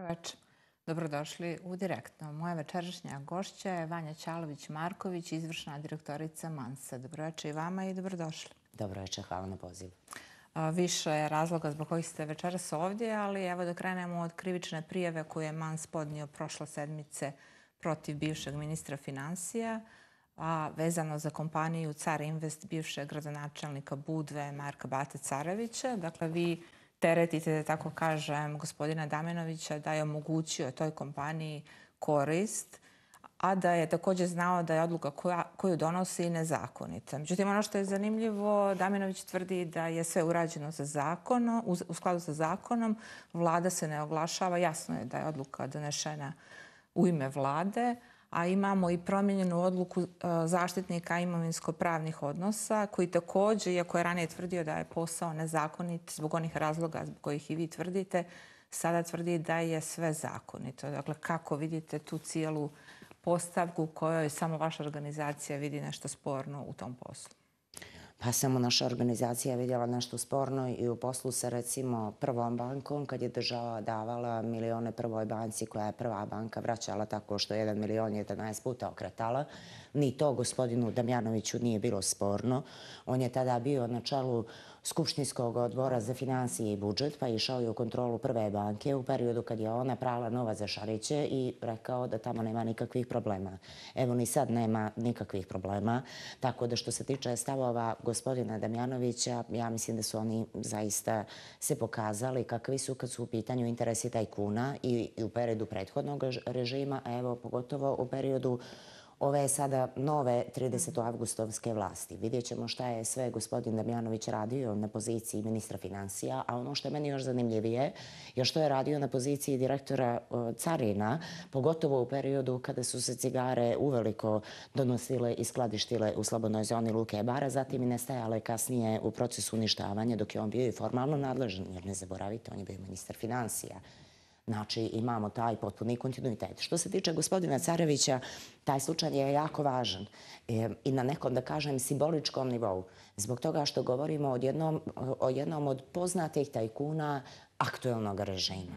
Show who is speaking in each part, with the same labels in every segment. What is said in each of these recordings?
Speaker 1: večer. Dobrodošli u Direktno. Moja večerašnja gošća je Vanja Ćalović-Marković, izvršna direktorica Mansa. Dobroveče i vama i dobrodošli.
Speaker 2: Dobroveče, hvala na pozivu.
Speaker 1: Više je razloga zbog kojih ste večeras ovdje, ali evo da krenemo od krivične prijave koju je Mans podnio prošle sedmice protiv bivšeg ministra finansija, a vezano za kompaniju Car Invest bivšeg gradonačelnika Budve Marka Bate Carevića. Dakle, vi teretite, da tako kažem, gospodina Damjanovića da je omogućio toj kompaniji korist, a da je također znao da je odluka koju donosi nezakonita. Međutim, ono što je zanimljivo, Damjanović tvrdi da je sve urađeno u skladu sa zakonom, vlada se ne oglašava, jasno je da je odluka donešena u ime vlade, a imamo i promijenjenu odluku zaštitnika imovinsko-pravnih odnosa, koji također, iako je ranije tvrdio da je posao nezakonit zbog onih razloga zbog kojih i vi tvrdite, sada tvrdi da je sve zakonito. Dakle, kako vidite tu cijelu postavku u kojoj samo vaša organizacija vidi nešto sporno u tom poslu?
Speaker 2: Pa samo naša organizacija je vidjela nešto sporno i u poslu sa, recimo, Prvom bankom, kad je država davala milione Prvoj banci, koja je Prva banka vraćala tako što 1 milion je 11 puta okretala. Ni to gospodinu Damjanoviću nije bilo sporno. On je tada bio na čelu Skupštinskog odbora za financije i budžet, pa je išao i u kontrolu Prve banke u periodu kad je ona prala novac za Šariće i rekao da tamo nema nikakvih problema. Evo, ni sad nema nikakvih problema. Tako da što se tiče stavova gospodina Damjanovića, ja mislim da su oni zaista se pokazali kakvi su kad su u pitanju interesi tajkuna i u periodu prethodnog režima, a evo pogotovo u periodu ove sada nove 30. avgustovske vlasti. Vidjet ćemo šta je sve gospodin Damjanović radio na poziciji ministra finansija, a ono što je meni još zanimljivije je što je radio na poziciji direktora carina, pogotovo u periodu kada su se cigare uveliko donosile i skladištile u slobodnoj zoni Luke Bara, zatim i nestajale kasnije u procesu uništavanja, dok je on bio i formalno nadležan, jer ne zaboravite, on je bio ministar finansija. Znači, imamo taj potpuni kontinuitet. Što se tiče gospodina Carevića, taj slučaj je jako važan i na nekom, da kažem, simboličkom nivou. Zbog toga što govorimo o jednom od poznatih tajkuna aktuelnog režima.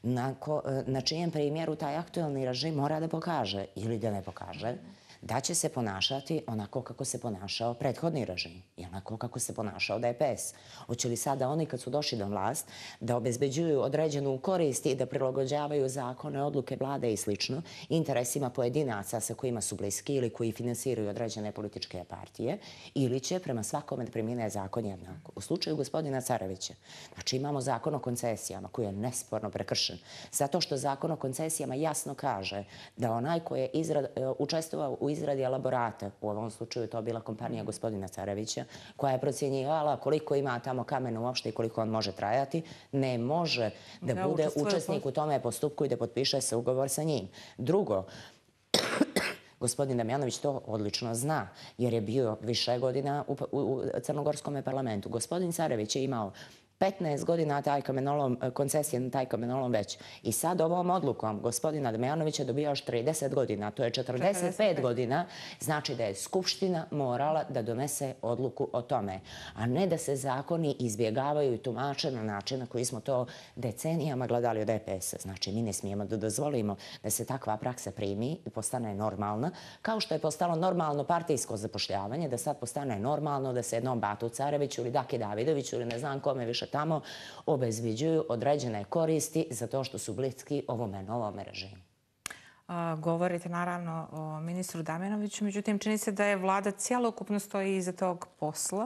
Speaker 2: Na čijem primjeru taj aktuelni režim mora da pokaže ili da ne pokaže da će se ponašati onako kako se ponašao prethodni režim i onako kako se ponašao DPS. Hoće li sada oni kad su došli na vlast da obezbeđuju određenu korist i da prilagođavaju zakone, odluke vlade i slično interesima pojedinaca sa kojima su bliski ili koji finansiraju određene političke partije, ili će prema svakome da primjene zakon jednako. U slučaju gospodina Carevića, znači imamo zakon o koncesijama koji je nesporno prekršen, zato što zakon o koncesijama jasno kaže da onaj koji je učestvovao u izradi elaborata, u ovom slučaju to bila kompanija gospodina Carevića, koja je procjenjivala koliko ima tamo kamena uopšte i koliko on može trajati, ne može da bude učesnik u tome postupku i da potpiše se ugovor sa njim. Drugo, gospodin Damjanović to odlično zna, jer je bio više godina u Crnogorskom parlamentu. Gospodin Carević je imao 15 godina koncesije na taj kamenolom već. I sad ovom odlukom gospodina Damjanovića dobija još 30 godina, to je 45 godina, znači da je Skupština morala da donese odluku o tome, a ne da se zakoni izbjegavaju i tumače na način na koji smo to decenijama gledali od DPS-a. Znači, mi ne smijemo da dozvolimo da se takva praksa primi i postane normalna, kao što je postalo normalno partijsko zapošljavanje, da sad postane normalno da se jednom Batu Careviću ili Daki Davidoviću ili ne znam kome više tamo obezbeđuju određene koristi za to što su bliski ovome novome režimu.
Speaker 1: Govorite naravno o ministru Damjanoviću, međutim čini se da je vlada cijelokupno stoji iza tog posla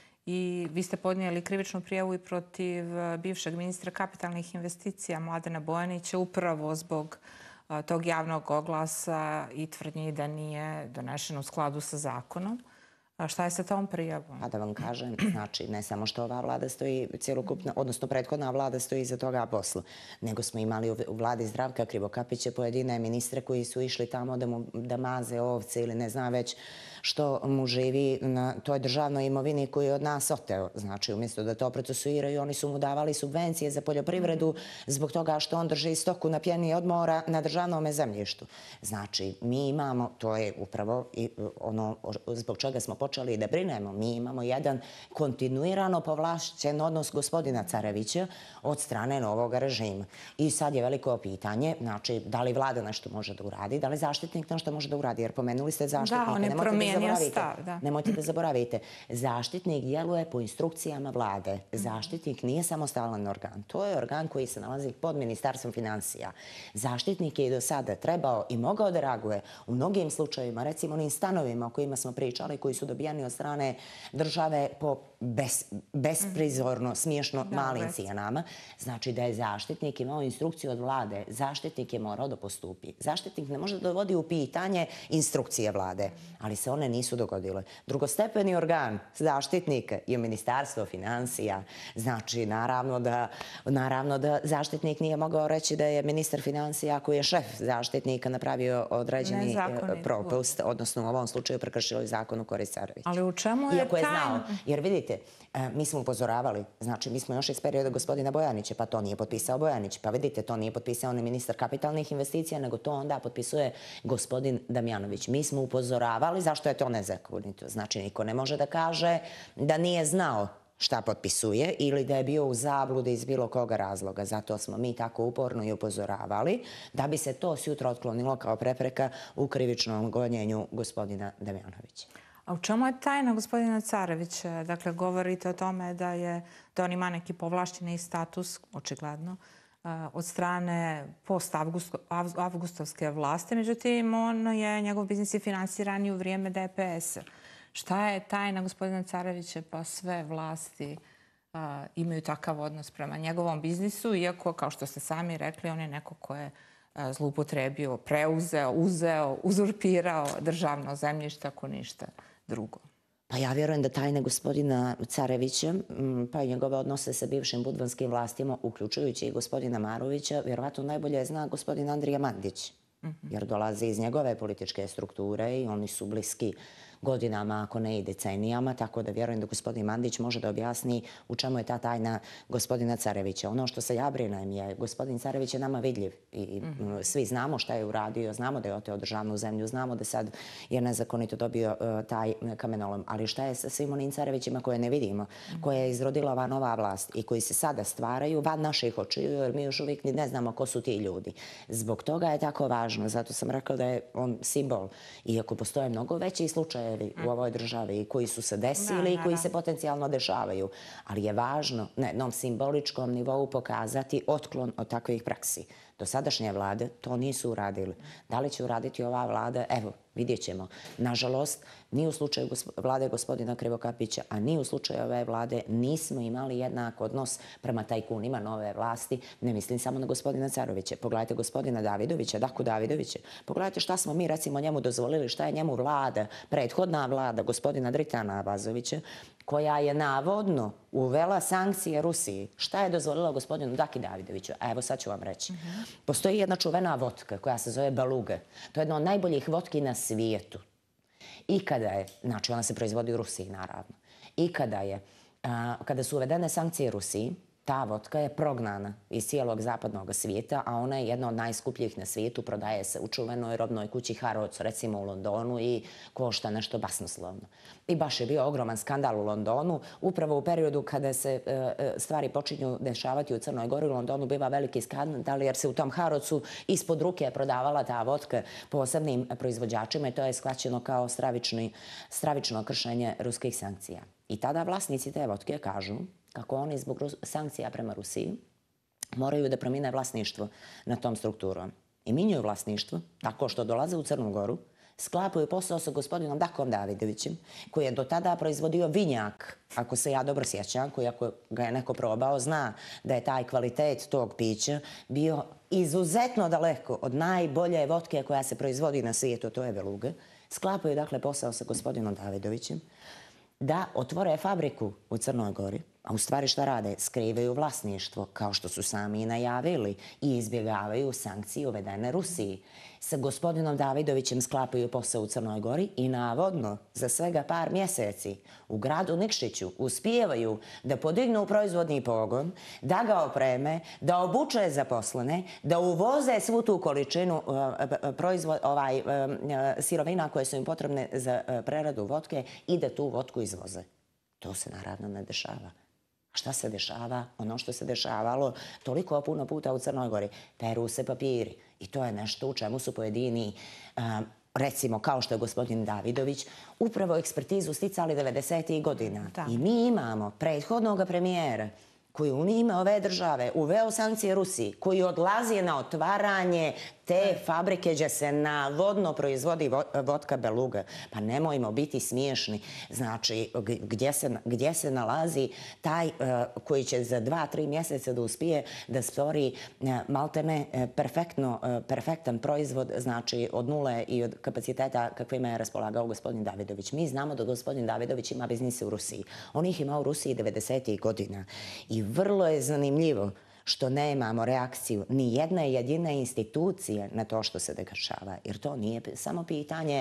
Speaker 1: i vi ste podnijeli krivičnu prijavu i protiv bivšeg ministra kapitalnih investicija Mladena Bojanića upravo zbog tog javnog oglasa i tvrdnji da nije donešen u skladu sa zakonom. A šta je sa tom prijavom?
Speaker 2: Pa da vam kažem, znači ne samo što ova vlada stoji cjelokupna, odnosno prethodna vlada stoji iza toga posla, nego smo imali u vladi Zdravka Krivokapića pojedine ministre koji su išli tamo da maze ovce ili ne znam već što mu živi na toj državnoj imovini koju je od nas oteo. Znači, umjesto da to procesuiraju, oni su mu davali subvencije za poljoprivredu zbog toga što on drži stoku na pjeni od mora na državnom zemljištu. Znači, mi imamo, to je upravo ono zbog čega smo počeli počeli da brinemo. Mi imamo jedan kontinuirano povlašćen odnos gospodina Carevića od strane novog režima. I sad je veliko pitanje, znači, da li vlada nešto može da uradi, da li zaštitnik nešto može da uradi, jer pomenuli ste zaštitnika.
Speaker 1: Da, on je promijenio stav, da.
Speaker 2: Nemojte da zaboravite. Zaštitnik djeluje po instrukcijama vlade. Zaštitnik nije samostalan organ. To je organ koji se nalazi pod Ministarstvom finansija. Zaštitnik je i do sada trebao i mogao da reaguje u mnogim slučajevima, recimo onim stanovima o kojima smo pričali, koji su dobijani od strane države po besprizorno, smiješno malim cijenama. Znači da je zaštitnik imao instrukciju od vlade. Zaštitnik je morao da postupi. Zaštitnik ne može da dovodi u pitanje instrukcije vlade, ali se one nisu dogodile. Drugostepeni organ zaštitnika je Ministarstvo finansija. Znači, naravno da zaštitnik nije mogao reći da je ministar finansija koji je šef zaštitnika napravio određeni propust, odnosno u ovom slučaju prekršio zakon u korist Carevića.
Speaker 1: Ali u čemu je tajna?
Speaker 2: Jer vidite, mi smo upozoravali, znači mi smo još iz perioda gospodina Bojanića, pa to nije potpisao Bojanić, pa vidite, to nije potpisao ni ministar kapitalnih investicija, nego to onda potpisuje gospodin Damjanović. Mi smo upozoravali zašto je to nezakonito. Znači, niko ne može da kaže da nije znao šta potpisuje ili da je bio u zabludi iz bilo koga razloga. Zato smo mi tako uporno i upozoravali da bi se to sutra otklonilo kao prepreka u krivičnom gonjenju gospodina Damjanovića.
Speaker 1: A u čemu je tajna gospodina Carevića? Dakle, govorite o tome da on ima neki povlašćeni status, očigledno, od strane post-avgustovske vlasti. Međutim, njegov biznis je finansiran i u vrijeme DPS-a. Šta je tajna gospodina Carevića pa sve vlasti imaju takav odnos prema njegovom biznisu, iako, kao što ste sami rekli, on je neko ko je zloupotrebio, preuzeo, uzeo, uzurpirao državno zemljište ako ništa drugo.
Speaker 2: Pa ja vjerujem da tajne gospodina Carevića, pa i njegove odnose sa bivšim budvanskim vlastima, uključujući i gospodina Marovića, vjerovatno najbolje zna gospodin Andrija Mandić, jer dolazi iz njegove političke strukture i oni su bliski godinama, ako ne i decenijama, tako da vjerujem da gospodin Mandić može da objasni u čemu je ta tajna gospodina Carevića. Ono što se ja brinem je, gospodin Carević je nama vidljiv i svi znamo šta je uradio, znamo da je oteo državnu zemlju, znamo da sad je nezakonito dobio taj kamenolom, ali šta je sa svim onim Carevićima koje ne vidimo, koje je izrodila ova nova vlast i koji se sada stvaraju van naših očiju, jer mi još uvijek ni ne znamo ko su ti ljudi. Zbog toga je tako važno, zato sam rekla da je on simbol, iako postoje mnogo veći slučaje u ovoj državi koji su se desili i koji se potencijalno dešavaju. Ali je važno na jednom simboličkom nivou pokazati otklon od takvih praksi. Do sadašnje vlade to nisu uradili. Da li će uraditi ova vlada? Evo, vidjet ćemo. Nažalost, ni u slučaju vlade gospodina Krivokapića, a ni u slučaju ove vlade nismo imali jednak odnos prema tajkunima nove vlasti. Ne mislim samo na gospodina Carevića. Pogledajte gospodina Davidovića, Daku Davidovića. Pogledajte šta smo mi recimo njemu dozvolili, šta je njemu vlada, prethodna vlada gospodina Dritana Abazovića, koja je navodno uvela sankcije Rusiji. Šta je dozvolila gospodinu Daki Davidoviću? A evo sad ću vam reći. Postoji jedna čuvena vodka koja se zove Beluga. To je jedna od najboljih vodki na svijetu. I kada je, znači ona se proizvodi u Rusiji naravno, i kada su uvedene sankcije Rusiji, ta vodka je prognana iz cijelog zapadnog svijeta, a ona je jedna od najskupljih na svijetu, prodaje se u čuvenoj robnoj kući Harrods, recimo u Londonu, i košta nešto basnoslovno. I baš je bio ogroman skandal u Londonu. Upravo u periodu kada se stvari počinju dešavati u Crnoj Gori, u Londonu biva veliki skandal jer se u tom Harrodsu ispod ruke prodavala ta vodka posebnim proizvođačima i to je shvaćeno kao stravično kršenje ruskih sankcija. I tada vlasnici te vodke kažu kako oni zbog sankcija prema Rusiji moraju da promijene vlasništvo na tom strukturom. I minjuju vlasništvo tako što dolaze u Crnu Goru, sklapaju posao sa gospodinom Dakom Davidovićem, koji je do tada proizvodio vinjak, ako se ja dobro sjećam, koji ako ga je neko probao, zna da je taj kvalitet tog pića bio izuzetno daleko od najbolje vodke koja se proizvodi na svijetu, to je Beluga. Sklapaju dakle posao sa gospodinom Davidovićem da otvore fabriku u Crnoj Gori, A u stvari šta rade? Skrivaju vlasništvo, kao što su sami i najavili, i izbjegavaju sankcije uvedene Rusiji. Sa gospodinom Davidovićem sklapaju posao u Crnoj Gori i navodno za svega par mjeseci u gradu Nikšiću uspijevaju da podignu proizvodni pogon, da ga opreme, da obuče zaposlene, da uvoze svu tu količinu sirovina koje su im potrebne za preradu vodke i da tu vodku izvoze. To se naravno ne dešava. Šta se dešava? Ono što se dešavalo toliko puno puta u Crnoj Gori. Peru se papiri. I to je nešto u čemu su pojedini, recimo kao što je gospodin Davidović, upravo ekspertizu sticali 90. godina. I mi imamo prethodnog premijera koji u ime ove države uveo sankcije Rusiji, koji odlazi na otvaranje te fabrike gdje se navodno proizvodi vodka Beluga. Pa nemojmo biti smiješni. Znači, gdje se nalazi taj koji će za 2-3 mjeseca da uspije da stvori maltene perfektan proizvod, znači od nule i od kapaciteta kakvima je raspolagao gospodin Davidović. Mi znamo da gospodin Davidović ima biznise u Rusiji. On ih ima u Rusiji 90. godina. I vrlo je zanimljivo što nemamo reakciju ni jedne jedine institucije na to što se dešava. Jer to nije samo pitanje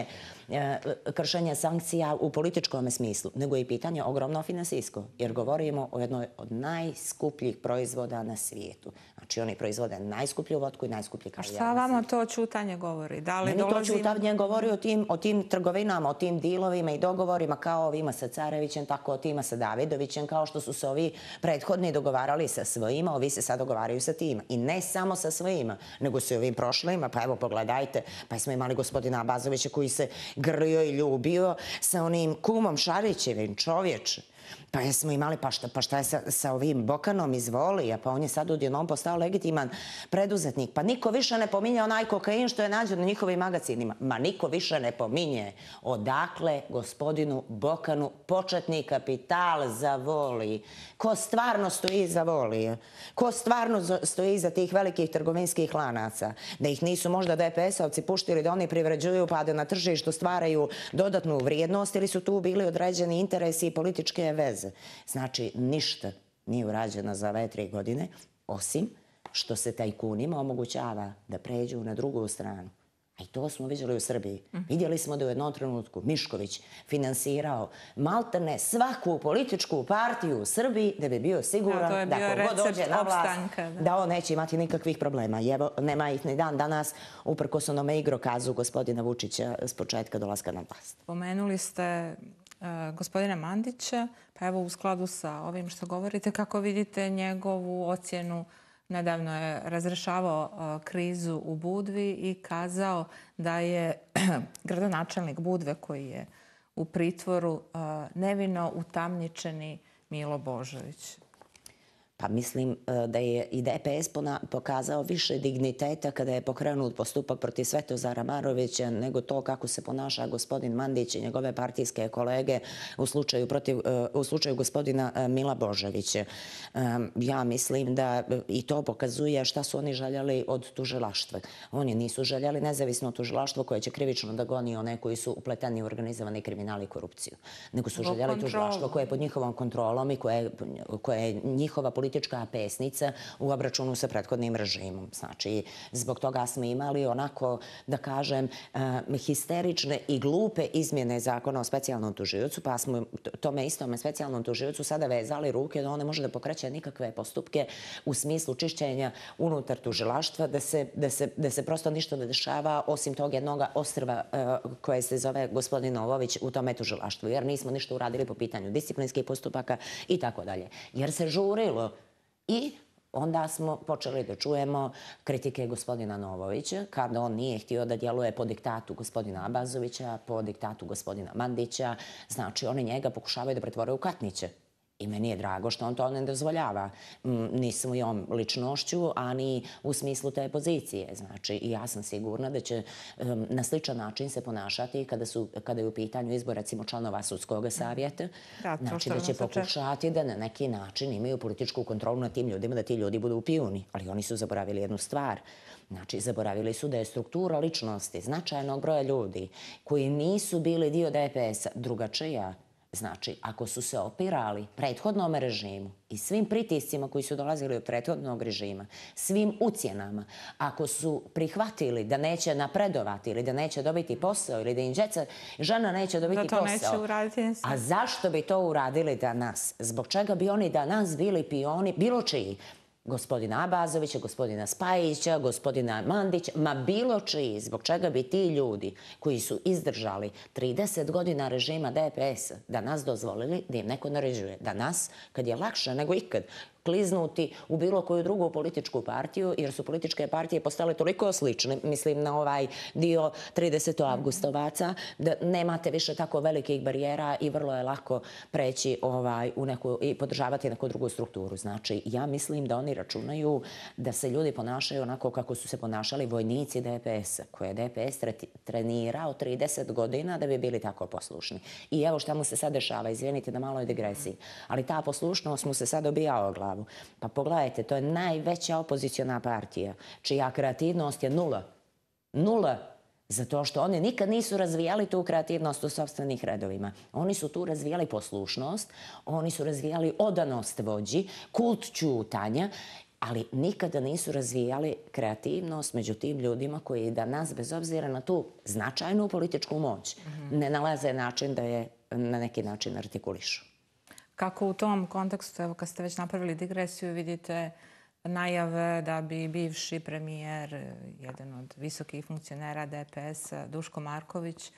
Speaker 2: kršenja sankcija u političkom smislu, nego je i pitanje ogromno finansijsko. Jer govorimo o jednoj od najskupljih proizvoda na svijetu. Znači oni proizvode najskuplju vodku i najskuplji kavijar.
Speaker 1: A šta vama to čutanje govori?
Speaker 2: Meni to čutanje govori o tim trgovinama, o tim dilovima i dogovorima kao ovima sa Carevićem, tako o tima sa Davidovićem, kao što su se ovi prethodni dogovarali sa svojima, ovi se sad dogovaraju sa tima. I ne samo sa svojima, nego se ovim prošlima, pa evo pogledajte, pa smo imali gospodina Abazovića koji se grlio i ljubio sa onim kumom Šarićevim, čovječe. Pa jesmo imali, pa šta je sa ovim Bokanom iz Volija, pa on je sad odjednom postao legitiman preduzetnik. Pa niko više ne pominje onaj kokain što je nađen u njihovim magacinima. Ma niko više ne pominje odakle gospodinu Bokanu početni kapital za Voliji. Ko stvarno stoji iza Volije? Ko stvarno stoji iza tih velikih trgovinskih lanaca? Da ih nisu možda DPS-ovci puštili da oni privređuju pa da na tržištu stvaraju dodatnu vrijednost ili su tu bili određeni interesi i političke veze. Znači, ništa nije urađeno za ove 3 godine, osim što se tajkunima omogućava da pređu na drugu stranu. A i to smo vidjeli u Srbiji. Vidjeli smo da u jednom trenutku Mišković finansirao maltene svaku političku partiju u Srbiji da bi bio siguran da kogod dođe na vlast, da on neće imati nikakvih problema. I evo, nema ih ni dan danas, uprkos onome igrokazu gospodina Vučića s početka dolaska na vlast.
Speaker 1: Pomenuli ste gospodina Mandića, pa evo u skladu sa ovim što govorite, kako vidite njegovu ocjenu? Nedavno je razrešavao krizu u Budvi i kazao da je gradonačelnik Budve koji je u pritvoru nevino utamničeni Milo Božović.
Speaker 2: Pa mislim da je i DPS pokazao više digniteta kada je pokrenut postupak protiv Svetozara Marovića nego to kako se ponaša gospodin Mandić i njegove partijske kolege u slučaju gospodina Mila Božovića. Ja mislim da i to pokazuje šta su oni željeli od tužilaštva. Oni nisu željeli nezavisno tužilaštvo koje će krivično da goni one koji su upleteni u organizovani kriminal i korupciju. Nego su željeli tužilaštvo koje je pod njihovom kontrolom i koje je njihova politička pesnica u obračunu sa prethodnim režimom. Znači, zbog toga smo imali onako, da kažem, histerične i glupe izmjene zakona o specijalnom tužiocu, pa smo tome istome specijalnom tužiocu sada vezali ruke da on ne može da pokreće nikakve postupke u smislu čišćenja unutar tužilaštva, da se prosto ništa ne dešava osim tog jednog ostrva koje se zove gospodin Novović u tome tužilaštvu, jer nismo ništa uradili po pitanju disciplinskih postupaka i tako dalje. Jer se žurilo. I onda smo počeli da čujemo kritike gospodina Novovića, kada on nije htio da djeluje po diktatu gospodina Abazovića, po diktatu gospodina Mandića. Znači, oni njega pokušavaju da pretvore u Katnića. I meni je drago što on to ne dozvoljava ni svojom ličnošću, ani u smislu te pozicije. Znači, i ja sam sigurna da će na sličan način se ponašati kada je u pitanju izbor, recimo, članova sudskog savjeta. Znači, da će pokušati da na neki način imaju političku kontrolu nad tim ljudima, da ti ljudi budu pijuni. Ali oni su zaboravili jednu stvar. Znači, zaboravili su da je struktura ličnosti značajnog broja ljudi koji nisu bili dio DPS-a drugačija Znači, ako su se opirali prethodnom režimu i svim pritiscima koji su dolazili od prethodnog režima, svim ucjenama, ako su prihvatili da neće napredovati ili da neće dobiti posao ili da im žena neće dobiti posao,
Speaker 1: neće uraditi.
Speaker 2: A zašto bi to uradili danas? Zbog čega bi oni danas bili pioni, bilo čiji? Gospodina Abazovića, gospodina Spajića, gospodina Mandića, ma bilo čiji, zbog čega bi ti ljudi koji su izdržali 30 godina režima DPS-a danas dozvolili da im neko naređuje. Danas, kad je lakše nego ikad kliznuti u bilo koju drugu političku partiju, jer su političke partije postale toliko slične, mislim na ovaj dio 30. avgustovaca, da nemate više tako velikih barijera i vrlo je lako preći u neku i podržavati neku drugu strukturu. Znači, ja mislim da oni računaju da se ljudi ponašaju onako kako su se ponašali vojnici DPS-a, koje je DPS trenirao 30 godina da bi bili tako poslušni. I evo šta mu se sad dešava, izvinite na maloj digresiji, ali ta poslušnost mu se sad obija o glavu. Pa pogledajte, to je najveća opoziciona partija, čija kreativnost je nula. Nula. Zato što oni nikad nisu razvijali tu kreativnost u sopstvenih redovima. Oni su tu razvijali poslušnost, oni su razvijali odanost vođi, kult ćutanja, ali nikada nisu razvijali kreativnost među tim ljudima koji danas, bez obzira na tu značajnu političku moć, ne nalaze način da je na neki način artikulišu.
Speaker 1: Kako u tom kontekstu, evo kad ste već napravili digresiju, vidite najave da bi bivši premijer, jedan od visokih funkcionera DPS-a, Duško Marković,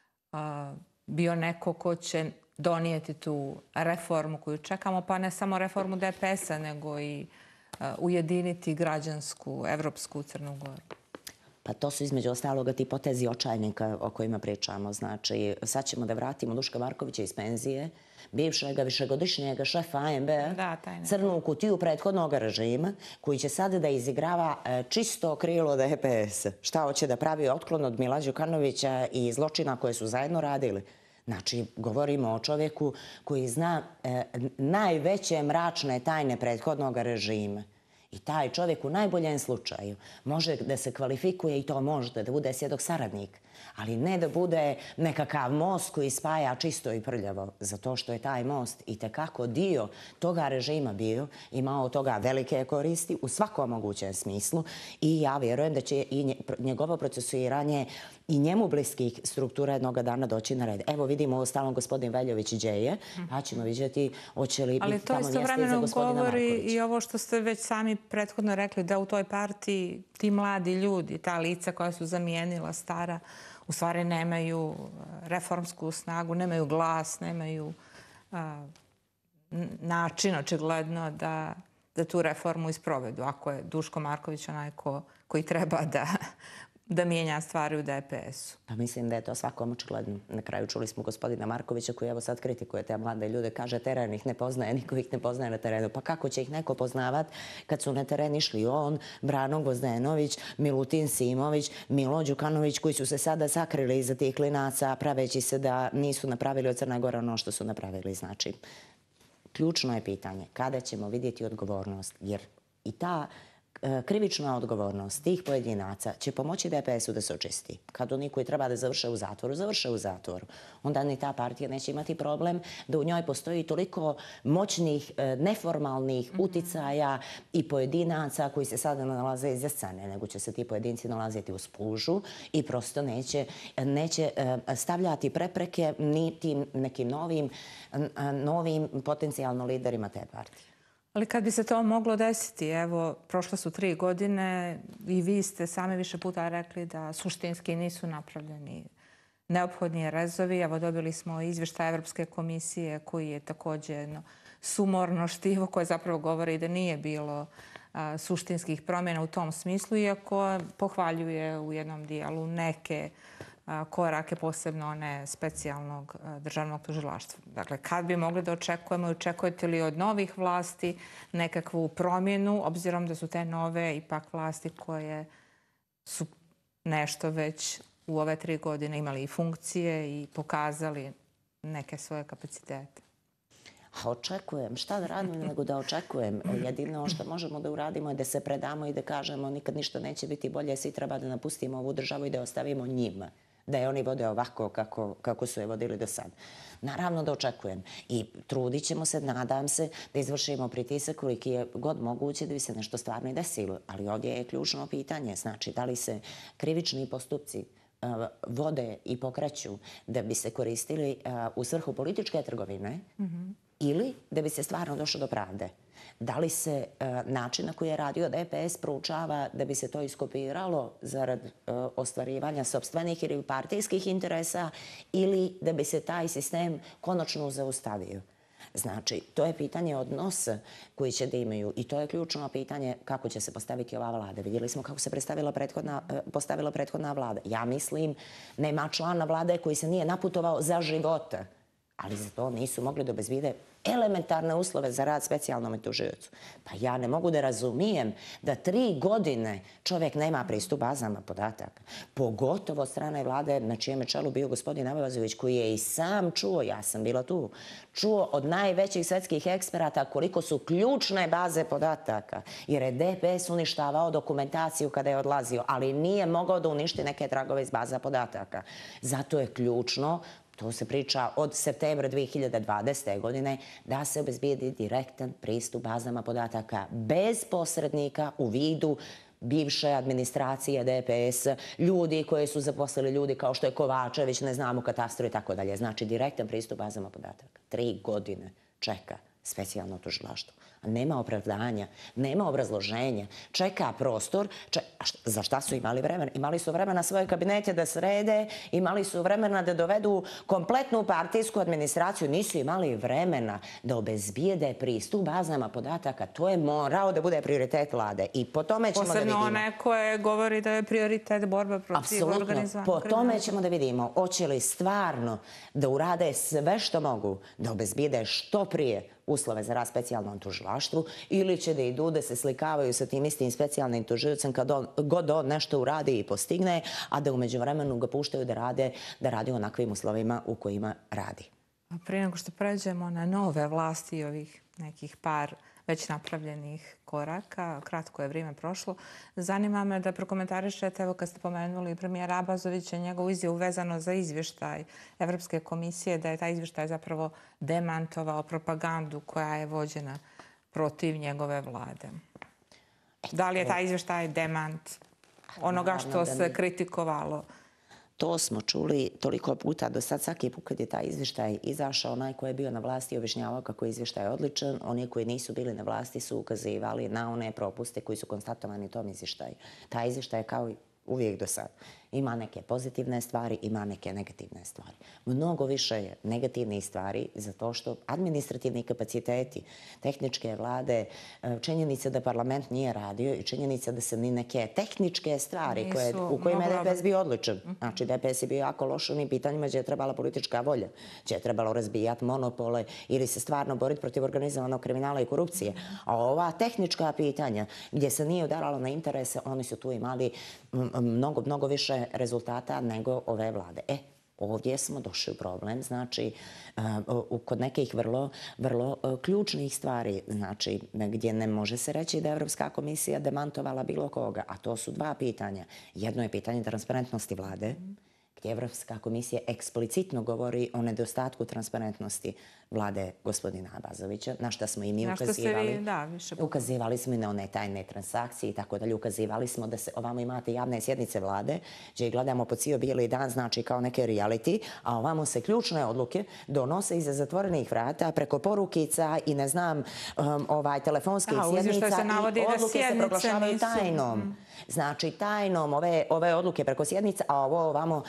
Speaker 1: bio neko ko će donijeti tu reformu koju čekamo, pa ne samo reformu DPS-a, nego i ujediniti građansku, evropsku Crnu Goru.
Speaker 2: Pa to su između ostaloga ti potezi očajnika o kojima pričamo. Znači, sad ćemo da vratimo Duška Markovića iz penzije, bivšeg višegodišnjeg šefa ANB-a, crnu kutiju prethodnog režima, koji će sad da izigrava čisto krilo DPS. Šta hoće da pravi otklon od Mila Đukanovića i zločina koje su zajedno radili? Znači, govorimo o čovjeku koji zna najveće mračne tajne prethodnog režima. I taj čovjek u najboljem slučaju može da se kvalifikuje i to može da bude svjedok saradnik, ali ne da bude nekakav most koji spaja čisto i prljavo, zato što je taj most itekako dio toga režima bio, imao od toga velike koristi u svakom mogućem smislu i ja vjerujem da će i njegovo procesuiranje i njemu bliskih struktura jednoga dana doći na red. Evo vidimo ovo stalno gospodin Veljović djeje, pa ćemo vidjeti hoće li biti tamo mjesta i za gospodina Markovića.
Speaker 1: Ali to istovremeno govori i ovo što ste već sami prethodno rekli, da u toj partiji ti mladi ljudi, ta lica koja su zamijenila stara, u stvari nemaju reformsku snagu, nemaju glas, nemaju način očigledno da tu reformu isprovedu. Ako je Duško Marković onaj koji treba da mijenja stvari u DPS-u.
Speaker 2: Pa mislim da je to svakom očigledno. Na kraju čuli smo gospodina Markovića koji evo sad kritikuje te mlade ljude, kaže teren ih ne poznaje, niko ih ne poznaje na terenu. Pa kako će ih neko poznavat kad su na teren išli on, Brano Gvozdenović, Milutin Simović, Milo Đukanović, koji su se sada sakrili iza tih klinaca praveći se da nisu napravili od Crne Gore ono što su napravili. Znači, ključno je pitanje kada ćemo vidjeti odgovornost, jer i ta krivična odgovornost tih pojedinaca će pomoći DPS-u da se očisti. Kad oni koji treba da završe u zatvoru, završe u zatvoru. Onda ni ta partija neće imati problem da u njoj postoji toliko moćnih, neformalnih uticaja i pojedinaca koji se sada nalaze iza scene, nego će se ti pojedinci nalaziti u spužu i prosto neće stavljati prepreke ni tim nekim novim potencijalno liderima te partije.
Speaker 1: Ali kad bi se to moglo desiti, evo, prošle su 3 godine i vi ste sami više puta rekli da suštinski nisu napravljeni neophodni rezovi. Evo, dobili smo izvještaj Evropske komisije koji je također jedno sumorno štivo koje zapravo govori da nije bilo suštinskih promjena u tom smislu, iako pohvaljuje u jednom dijelu neke korake, posebno one specijalnog državnog tužilaštva. Dakle, kad bi mogli da očekujemo i očekujete li od novih vlasti nekakvu promjenu, obzirom da su te nove ipak vlasti koje su nešto već u ove 3 godine imali i funkcije i pokazali neke svoje kapacitete?
Speaker 2: A očekujem. Šta da radim nego da očekujem? Jedino što možemo da uradimo je da se predamo i da kažemo nikad ništa neće biti bolje, svi treba da napustimo ovu državu i da ostavimo njima da je oni vode ovako kako su je vodili do sad? Naravno da očekujem. I trudit ćemo se, nadam se, da izvršimo pritisak koliki je god moguće da bi se nešto stvarno i desilo. Ali ovdje je ključno pitanje, znači da li se krivični postupci vode i pokreću da bi se koristili u svrhu političke trgovine ili da bi se stvarno došlo do pravde. Da li se način na koji je radio DPS proučava da bi se to iskopiralo zarad ostvarivanja sopstvenih ili partijskih interesa ili da bi se taj sistem konačno zaustavio? Znači, to je pitanje odnosa koji će da imaju i to je ključno pitanje kako će se postaviti ova vlada. Vidjeli smo kako se postavila prethodna vlada. Ja mislim, nema člana vlade koji se nije naputovao za života, ali za to nisu mogli da obezbijede elementarne uslove za rad specijalnom tužiocu. Pa ja ne mogu da razumijem da 3 godine čovjek nema pristup bazama podataka. Pogotovo od strane vlade na čijem je čelu bio gospodin Abazović, koji je i sam čuo, ja sam bila tu, čuo od najvećih svetskih eksperata koliko su ključne baze podataka, jer je DPS uništavao dokumentaciju kada je odlazio, ali nije mogao da uništi neke tragove iz baza podataka. Zato je ključno, to se priča od septembra 2020. godine, da se obezbijedi direktan pristup bazama podataka bez posrednika u vidu bivše administracije DPS, ljudi koje su zaposlili ljudi kao što je Kovačević, ne znamo katastru i tako dalje. Znači, direktan pristup bazama podataka. 3 godine čeka specijalno tužilaštvo. Nema opravdanja, nema obrazloženja. Čeka prostor. Za šta su imali vremena? Imali su vremena svoje kabinete da srede, imali su vremena da dovedu kompletnu partijsku administraciju. Nisu imali vremena da obezbijede pristup bazama podataka. To je morao da bude prioritet vlade. I po tome ćemo da vidimo.
Speaker 1: Posebno one koje govori da je prioritet borba protiv organizovanog kriminala.
Speaker 2: Po tome ćemo da vidimo hoće li stvarno da urade sve što mogu da obezbijede što prije uslove za rad specijalnom tužilaštvu ili će da idu da se slikavaju sa tim istim specijalnim tužiocem kad god on nešto uradi i postigne, a da umeđu vremenu ga puštaju da radi u onakvim uslovima u kojima radi.
Speaker 1: Prije nego što pređemo na nove vlasti i ovih nekih par već napravljenih koraka, kratko je vrijeme prošlo, zanima me da prokomentarišete, evo kad ste pomenuli premijera Abazovića, njegovu izjavu vezano za izvještaj Evropske komisije, da je taj izvještaj zapravo demantovao propagandu koja je vođena protiv njegove vlade. Da li je taj izvještaj demant onoga što se kritikovalo?
Speaker 2: To smo čuli toliko puta do sad, svaki put kad je taj izvještaj izašao, onaj koji je bio na vlasti objašnjavao kako je izvještaj odličan, oni koji nisu bili na vlasti su ukazivali na one propuste koji su konstatovani u tom izvještaju. Taj izvještaj je kao i uvijek do sad. Ima neke pozitivne stvari, ima neke negativne stvari. Mnogo više je negativnih stvari zato što administrativni kapaciteti tehničke vlade, činjenica da parlament nije radio i činjenica da se ni neke tehničke stvari u kojima je DPS bio odličan. Znači, DPS je bio jako loš u onim pitanjima gdje je trebala politička volja, gdje je trebalo razbijati monopole ili se stvarno boriti protiv organizovanog kriminala i korupcije. A ova tehnička pitanja gdje se nije udaralo na interese, oni su tu imali mnogo više rezultata nego ove vlade. Ovdje smo došli u problem, znači, kod nekih vrlo ključnih stvari, znači, gdje ne može se reći da je Evropska komisija demantovala bilo koga, a to su 2 pitanja. Jedno je pitanje transparentnosti vlade, gdje Evropska komisija eksplicitno govori o nedostatku transparentnosti vlade gospodina Abazovića, na što smo i mi ukazivali. Ukazivali smo i na one tajne transakcije i tako dalje. Ukazivali smo da se ovamo imate javne sjednice vlade, gdje gledamo po cijel bijeli dan, znači kao neke reality, a ovamo se ključne odluke donose iza zatvorenih vrata, preko porukica i ne znam, telefonskih sjednica i odluke se proglašavaju tajnom. Znači, tajnom ove odluke preko sjednica, a ovo ovamo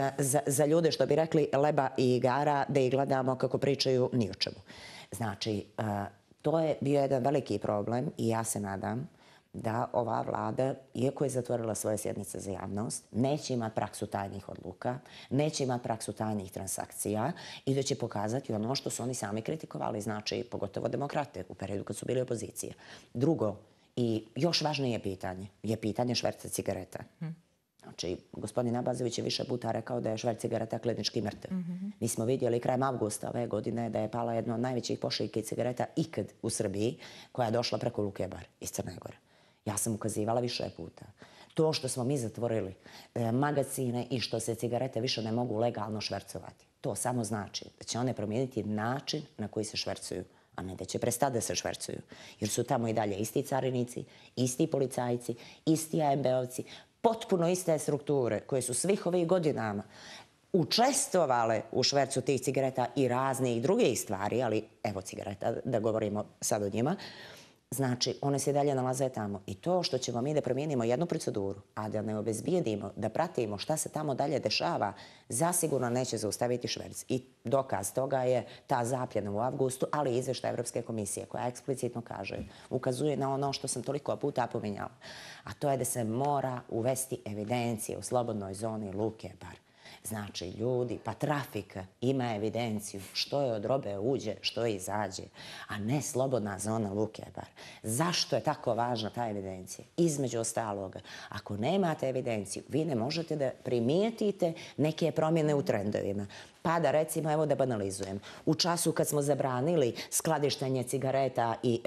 Speaker 2: za ljude, što bi rekli, leba i igara, da ih gledamo kako pričaju ni o čemu. Znači, to je bio jedan veliki problem i ja se nadam da ova vlada, iako je zatvorila svoje sjednice za javnost, neće imati praksu tajnih odluka, neće imati praksu tajnih transakcija i da će pokazati ono što su oni sami kritikovali, znači, pogotovo demokrate u periodu kad su bili opozicije. Drugo, i još važnije pitanje je pitanje šverca cigareta. Znači, gospodin Abazović je više puta rekao da je šverc cigareta klinički mrtav. Mi smo vidjeli krajem avgusta ove godine da je pala jedna od najvećih pošiljki cigareta ikad u Srbiji, koja je došla preko Luke Bar iz Crne Gore. Ja sam ukazivala više puta. To što smo mi zatvorili magazine i što se cigarete više ne mogu legalno švercovati, to samo znači da će one promijeniti način na koji se švercuju, a ne da će prestati da se švercuju. Jer su tamo i dalje isti carinici, isti policajci, isti AMB-ovci, potpuno iste strukture koje su svih ovih godinama učestvovale u švercu tih cigareta i raznih drugih stvari, ali evo cigareta, da govorimo sad o njima. Znači, one se dalje nalaze tamo. I to što ćemo mi da promijenimo jednu proceduru, a da ne obezbijedimo, da pratimo šta se tamo dalje dešava, zasigurno neće zaustaviti šverc. I dokaz toga je ta zapljena u avgustu, ali i izvještaj Evropske komisije koja eksplicitno kaže, ukazuje na ono što sam toliko puta pominjala, a to je da se mora uvesti evidencije u slobodnoj zoni Luke Bar. Znači, ljudi, pa trafika ima evidenciju što je od robe uđe, što je izađe, a ne slobodna zona Luke Bar. Zašto je tako važna ta evidencija? Između ostaloga, ako nemate evidenciju, vi ne možete da primijetite neke promjene u trendovima. Pa da recimo, evo da banalizujem, u času kad smo zabranili skladištenje cigareta i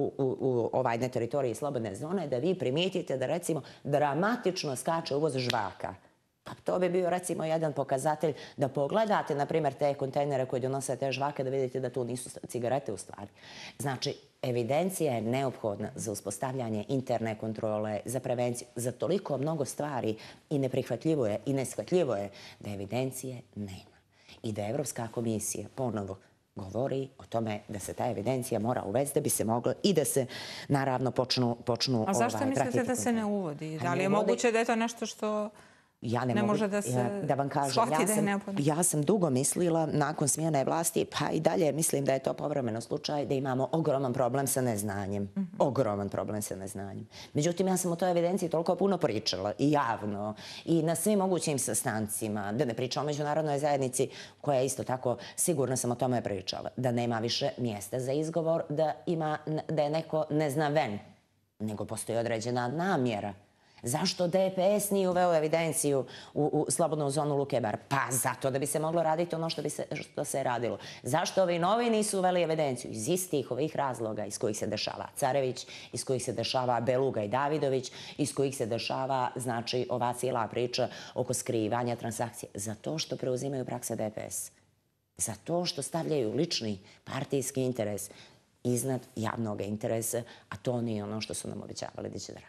Speaker 2: na teritoriji slobodne zone, da vi primijetite da recimo dramatično skače uvoz žvaka. Pa to bi bio recimo jedan pokazatelj da pogledate, na primjer, te kontejnere koji donose te žvake, da vidite da tu nisu cigarete u stvari. Znači, evidencija je neophodna za uspostavljanje interne kontrole, za prevenciju, za toliko mnogo stvari i neprihvatljivo je i neshvatljivo je da evidencije nema. I da Evropska komisija ponovo govori o tome da se ta evidencija mora uvesti da bi se moglo i da se naravno počnu...
Speaker 1: A zašto mislite da se ne uvodi? Da li je moguće da je to nešto što... ne može da se shvati da je neophodno?
Speaker 2: Ja sam dugo mislila, nakon smjene vlasti, pa i dalje mislim da je to povremeno slučaj, da imamo ogroman problem sa neznanjem. Ogroman problem sa neznanjem. Međutim, ja sam o toj evidenciji toliko puno pričala i javno i na svim mogućim sastancima, da ne pričam o međunarodnoj zajednici koja isto tako, sigurno sam o tome pričala, da nema više mjesta za izgovor, da je neko neznaven, nego postoji određena namjera. Zašto DPS nije uveo evidenciju u slobodnu zonu Luke Bar? Pa zato da bi se moglo raditi ono što se je radilo. Zašto ovi novi nisu uveli evidenciju? Iz istih ovih razloga iz kojih se dešava Carević, iz kojih se dešava Beluga i Davidović, iz kojih se dešava, znači, ova cijela priča oko skrivanja transakcije. Zato što preuzimaju prakse DPS. Zato što stavljaju lični partijski interes iznad javnog interesa, a to nije ono što su nam obećavali da će da rade.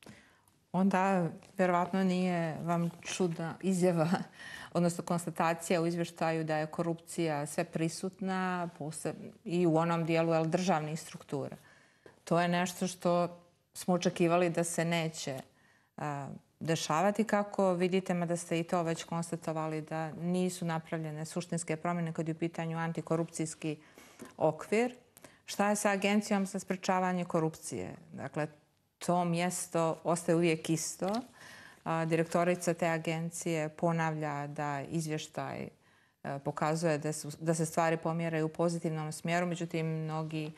Speaker 1: Onda, verovatno, nije vam čudna izjava, odnosno konstatacija u izvještaju da je korupcija sve prisutna i u onom dijelu državnih struktura. To je nešto što smo očekivali da se neće dešavati. Kako vidite, mada ste i to već konstatovali, da nisu napravljene suštinske promjene kad je u pitanju antikorupcijski okvir. Šta je sa Agencijom za sprečavanje korupcije? Dakle, to mjesto ostaje uvijek isto. Direktorica te agencije ponavlja da izvještaj pokazuje da se stvari pomjeraju u pozitivnom smjeru, međutim, mnogi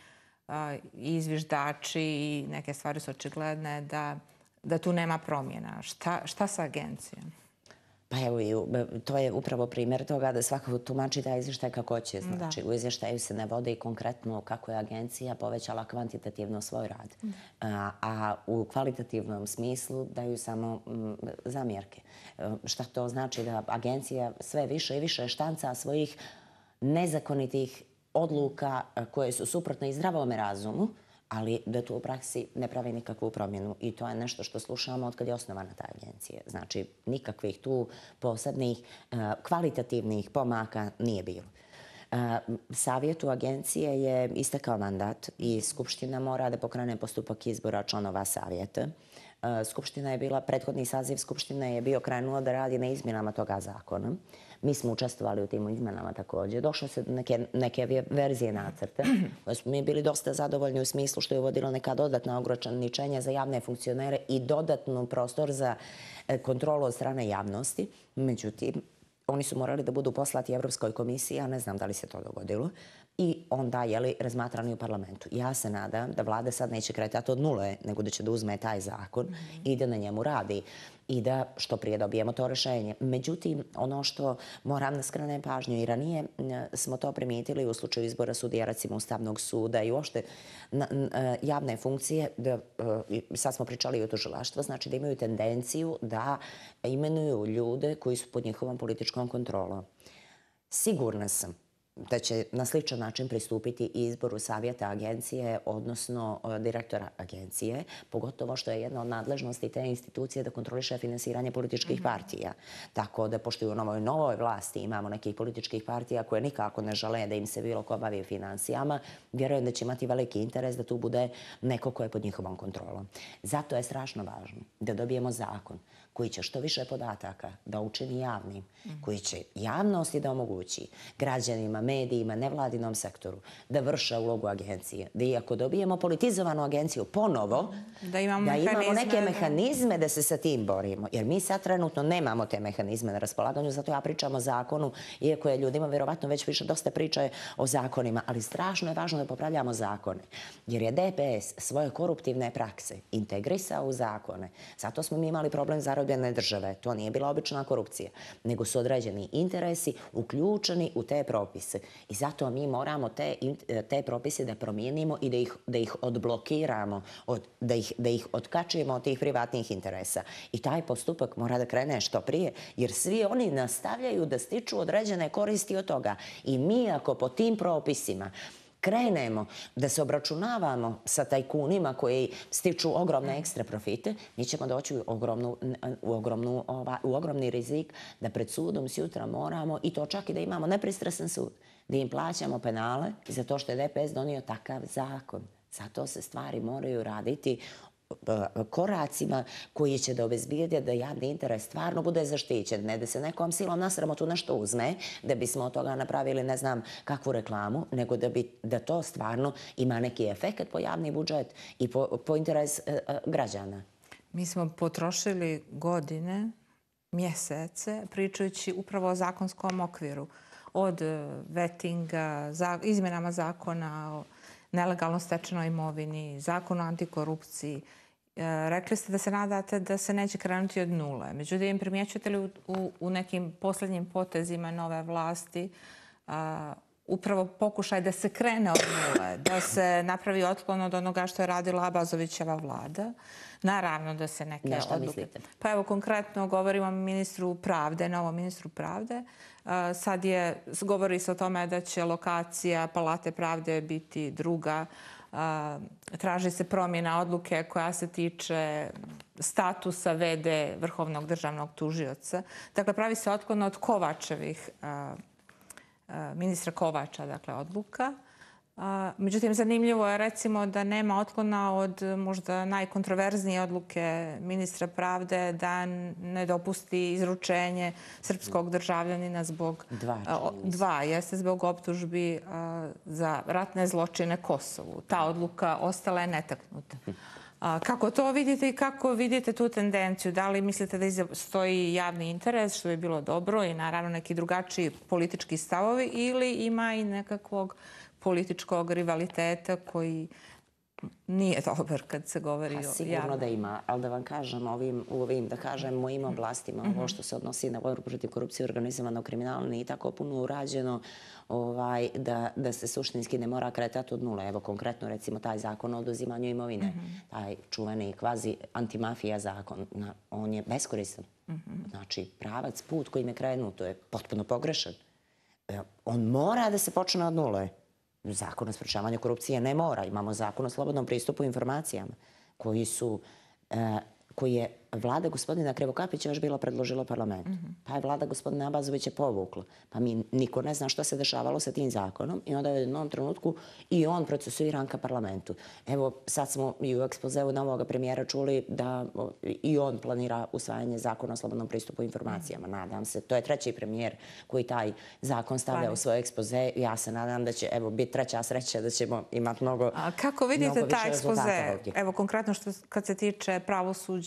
Speaker 1: izvještači i neke stvari su očigledne da tu nema promjena. Šta sa agencijom?
Speaker 2: Pa evo, to je upravo primjer toga da svako tumači taj izvještaj kako će. Znači, u izvještaju se ne vode i konkretno kako je agencija povećala kvantitativno svoj rad. A u kvalitativnom smislu daju samo zamjerke. Šta to znači? Da agencija sve više i više štanca svojih nezakonitih odluka koje su suprotne i zdravome razumu, ali da tu u praksi ne pravi nikakvu promjenu. I to je nešto što slušamo od kad je osnovana ta agencija. Znači, nikakvih tu posebnih kvalitativnih pomaka nije bilo. Savjetu agencije je istekao mandat i Skupština mora da pokrene postupak izbora članova savjeta. Skupština je bila, prethodni saziv Skupštine je bio krenuo da radi na izmjenama toga zakona. Mi smo učestvovali u tim izmenama također. Došlo se do neke verzije nacrta koje smo mi bili dosta zadovoljni u smislu što je uvodilo neka dodatna ograničenja za javne funkcionere i dodatnu prostor za kontrolu od strane javnosti. Međutim, oni su morali da budu poslati Evropskoj komisiji, a ne znam da li se to dogodilo. i onda razmatrani u parlamentu. Ja se nadam da vlada sad neće kretati od nule, nego da će da uzme taj zakon i da na njemu radi i da što prije dobijemo to rješenje. Međutim, ono što moram da skrenem pažnju, i ranije smo to primijetili u slučaju izbora sudija, recimo Ustavnog suda i uopšte javne funkcije, sad smo pričali i o tužilaštvu, znači da imaju tendenciju da imenuju ljude koji su pod njihovom političkom kontrolom. Sigurna sam da će na sličan način pristupiti i izboru savjeta agencije, odnosno direktora agencije, pogotovo što je jedna od nadležnosti te institucije da kontroliše finansiranje političkih partija. Tako da, pošto i u novoj vlasti imamo nekih političkih partija koje nikako ne žele da im se bilo ko bavi finansijama, vjerujem da će imati veliki interes da tu bude neko ko je pod njihovom kontrolom. Zato je strašno važno da dobijemo zakon koji će što više podataka da učini javnim, koji će javnosti da omogući građanima, medijima, nevladinom sektoru da vrše ulogu agencije. Da iako dobijemo politizovanu agenciju ponovo, da imamo neke mehanizme da se sa tim borimo. Jer mi sad trenutno nemamo te mehanizme na raspolaganju, zato ja pričam o zakonu, iako je ljudima vjerovatno već više dosta priča o zakonima, ali strašno je važno da popravljamo zakone. Jer je DPS svoje koruptivne prakse integrisao u zakone. Zato smo mi imali problem zarobljene države. To nije bila obična korupcija, nego su određeni interesi uključeni u te propise. I zato mi moramo te propise da promijenimo i da ih odblokiramo, da ih otkačimo od tih privatnih interesa. I taj postupak mora da krene što prije, jer svi oni nastavljaju da stiču određene koristi od toga. I mi ako po tim propisima krenemo da se obračunavamo sa tajkunima koji stiču ogromne ekstra profite, mi ćemo doći u ogromni rizik da pred sudom sutra moramo, i to čak i da imamo nepristrasan sud, da im plaćamo penale za to što je DPS donio takav zakon. Zato se stvari moraju raditi koracima koji će da obezbijede da javni interes stvarno bude zaštićen. Ne da se nekom silom na sramotu nešto uzme, da bismo od toga napravili ne znam kakvu reklamu, nego da to stvarno ima neki efekt po javni budžet i po interes građana.
Speaker 1: Mi smo potrošili godine, mjesece, pričajući upravo o zakonskom okviru. Od vetinga, izmjenama zakona o nelegalno stečenoj imovini, zakon o antikorupciji. Rekli ste da se nadate da se neće krenuti od nule. Međutim, primjećujete li u nekim posljednjim potezima nove vlasti upravo pokušaj da se krene od nule, da se napravi otklon od onoga što je radila Abazovićeva vlada? Naravno da se neke odluke...
Speaker 2: Šta mislite?
Speaker 1: Pa evo, konkretno govorimo o ministru pravde, novom ministru pravde. Sad govori se o tome da će lokacija Palate pravde biti druga. Traži se promjena odluke koja se tiče statusa VD Vrhovnog državnog tužioca. Dakle, pravi se otklon od Kovačevih, ministra Kovača, dakle, odluka. Međutim, zanimljivo je recimo da nema otklona od možda najkontroverznije odluke ministra pravde da ne dopusti izručenje srpskog državljanina zbog zbog optužbi za ratne zločine Kosovu. Ta odluka ostala je netaknuta. Kako to vidite i kako vidite tu tendenciju? Da li mislite da stoji javni interes, što bi bilo dobro, i naravno neki drugačiji politički stavovi, ili ima i nekakvog političkog rivaliteta koji nije dobar kad se govori o javnom?
Speaker 2: Sigurno da ima, ali da vam kažem, u ovim, da kažem, mojim oblastima, ovo što se odnosi na borbu protiv korupcije i organizovanog kriminala, nije tako puno urađeno da se suštinski ne mora kretati od nule. Evo, konkretno, recimo, taj zakon o oduzimanju imovine, taj čuveni kvazi antimafija zakon, on je beskoristan. Znači, pravac, put kojim je krenut, to je potpuno pogrešan. On mora da se počne od nule. Zakon o sprečavanju korupcije ne mora. Imamo zakon o slobodnom pristupu informacijama koji je vlada gospodina Krivokapića još bila predložila parlamentu. Pa je vlada gospodina Abazovića povukla. Pa mi niko ne zna što se dešavalo sa tim zakonom i onda je u jednom trenutku i on procesuiran ka parlamentu. Evo, sad smo i u ekspozeu novog premijera čuli da i on planira usvajanje zakona o slobodnom pristupu informacijama. Nadam se. To je treći premijer koji taj zakon stavlja u svoj ekspoze. Ja se nadam da će, evo, biti treća sreća da ćemo imati mnogo više rezultata ovdje.
Speaker 1: Kako vidite taj ekspoze? Evo, konkretno kad se tiče pravosuđa i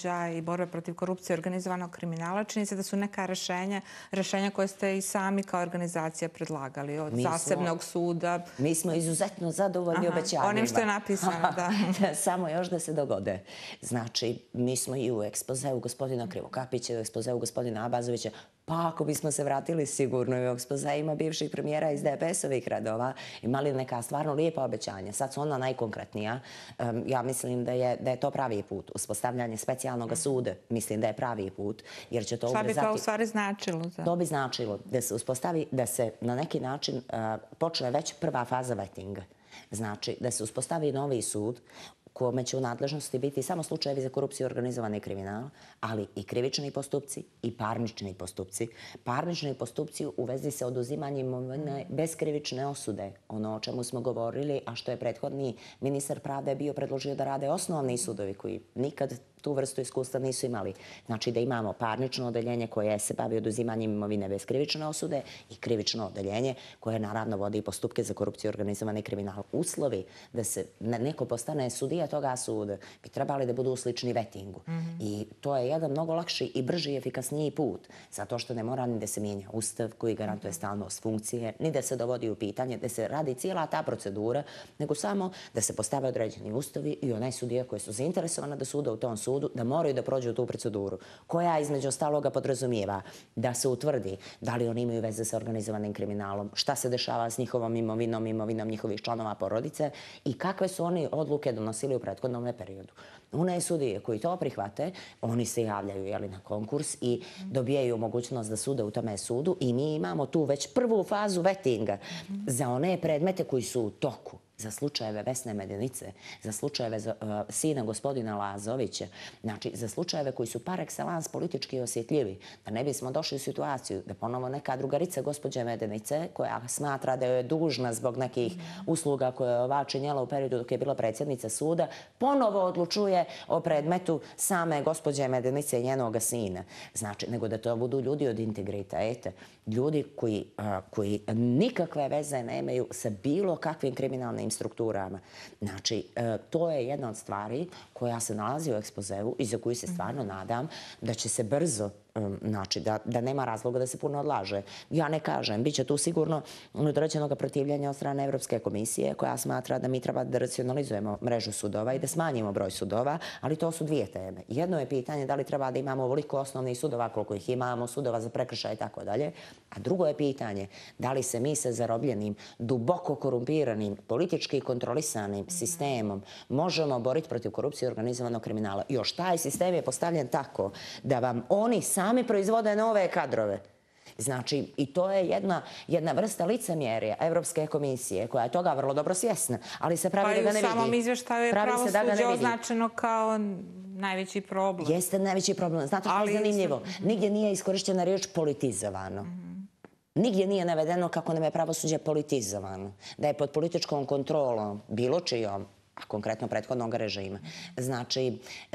Speaker 1: borbe protiv korupcije i organizovanog kriminala. Čini se da su neka rešenja koje ste i sami kao organizacija predlagali od zasebnog suda.
Speaker 2: Mi smo izuzetno zadovoljni obećanjima.
Speaker 1: Onim što je napisano, da.
Speaker 2: Samo još da se dogode. Znači, mi smo i u ekspozeu gospodina Krivokapića, i u ekspozeu gospodina Abazovića, pa ako bismo se vratili sigurno i u ekspozeima bivših premijera iz DPS-ovih redova, imali neka stvarno lijepa obećanja. Sad su ona najkonkretnija. Ja mislim da je to pravi put. Uspostavljanje specijalnog suda, mislim da je pravi put. Jer će to
Speaker 1: ubrzati... Šta bi to u stvari značilo?
Speaker 2: To bi značilo da se uspostavi, da se na neki način počne već prva faza vetinga. Znači, da se uspostavi novi sud kome će u nadležnosti biti samo slučajevi za korupciju i organizovani kriminal, ali i krivični postupci i parnični postupci. Parnični postupci u vezi sa oduzimanjem imovine bez krivične osude. Ono o čemu smo govorili, a što je prethodni ministar pravde bio predložio da rade osnovni sudovi koji nikad tu vrstu iskustva nisu imali. Znači da imamo parnično odeljenje koje se bavi oduzimanjem imovine bez krivične osude i krivično odeljenje koje naravno vodi postupke za korupciju i organizovani kriminal. Uslovi da se neko postane sudija toga suda bi trebali da budu slični vetingu. I to je jedan mnogo lakši i brži i efikasniji put. Zato što ne mora ni da se mijenja ustav koji garantuje stalnost funkcije, ni da se dovodi u pitanje, da se radi cijela ta procedura, nego samo da se postave određeni ustavi i onaj sudija koji su zainteresovani da sude u tom sudu da moraju da prođu tu proceduru, koja između ostaloga podrazumijeva da se utvrdi da li oni imaju veze sa organizovanim kriminalom, šta se dešava s njihovom imovinom, imovinom njihovih članova porodice i kakve su oni odluke donosili u prethodnom periodu. One sudije koji to prihvate, oni se javljaju na konkurs i dobijaju mogućnost da sude u tome sudu i mi imamo tu već prvu fazu vetinga za one predmete koji su u toku. Za slučajeve Vesne Medenice, za slučajeve sina gospodina Lazovića, znači za slučajeve koji su par excellence politički osjetljivi, da ne bismo došli u situaciju da ponovo neka drugarica gospođe Medenice, koja smatra da je dužna zbog nekih usluga koje je ova činjela u periodu dok je bila predsjednica suda, ponovo odlučuje o predmetu same gospođe Medenice i njenoga sina. Znači, nego da to budu ljudi od integriteta, ljudi koji nikakve veze nemaju sa bilo kakvim kriminalnim strukturama. Znači, to je jedna od stvari koja se nalazi u ekspozeu i za koju se stvarno nadam da će se brzo, znači da nema razloga da se puno odlaže. Ja ne kažem, bit će tu sigurno određenog protivljenja od strane Evropske komisije koja smatra da mi treba da racionalizujemo mrežu sudova i da smanjimo broj sudova, ali to su dvije teme. Jedno je pitanje da li treba da imamo ovoliko osnovnih sudova koliko ih imamo, sudova za prekršaj i tako dalje, a drugo je pitanje da li se mi sa zarobljenim, duboko korumpiranim, politički kontrolisanim sistemom možemo boriti protiv korupcije i organizovanog kriminala. Još taj sistem je postavljen tako da vam oni sami proizvode nove kadrove. Znači, i to je jedna vrsta licemjerja Evropske komisije koja je toga vrlo dobro svjesna, ali se pravi da ga ne vidi.
Speaker 1: Pa i u samom izvještaju je pravosuđe označeno kao najveći problem.
Speaker 2: Jeste najveći problem. Znate što je zanimljivo? Nigdje nije iskorišćena riječ politizovano. Nigdje nije navedeno kako nam je pravosuđe politizovano. Da je pod političkom kontrolom, bilo čijom, a konkretno prethodnog režima. Znači,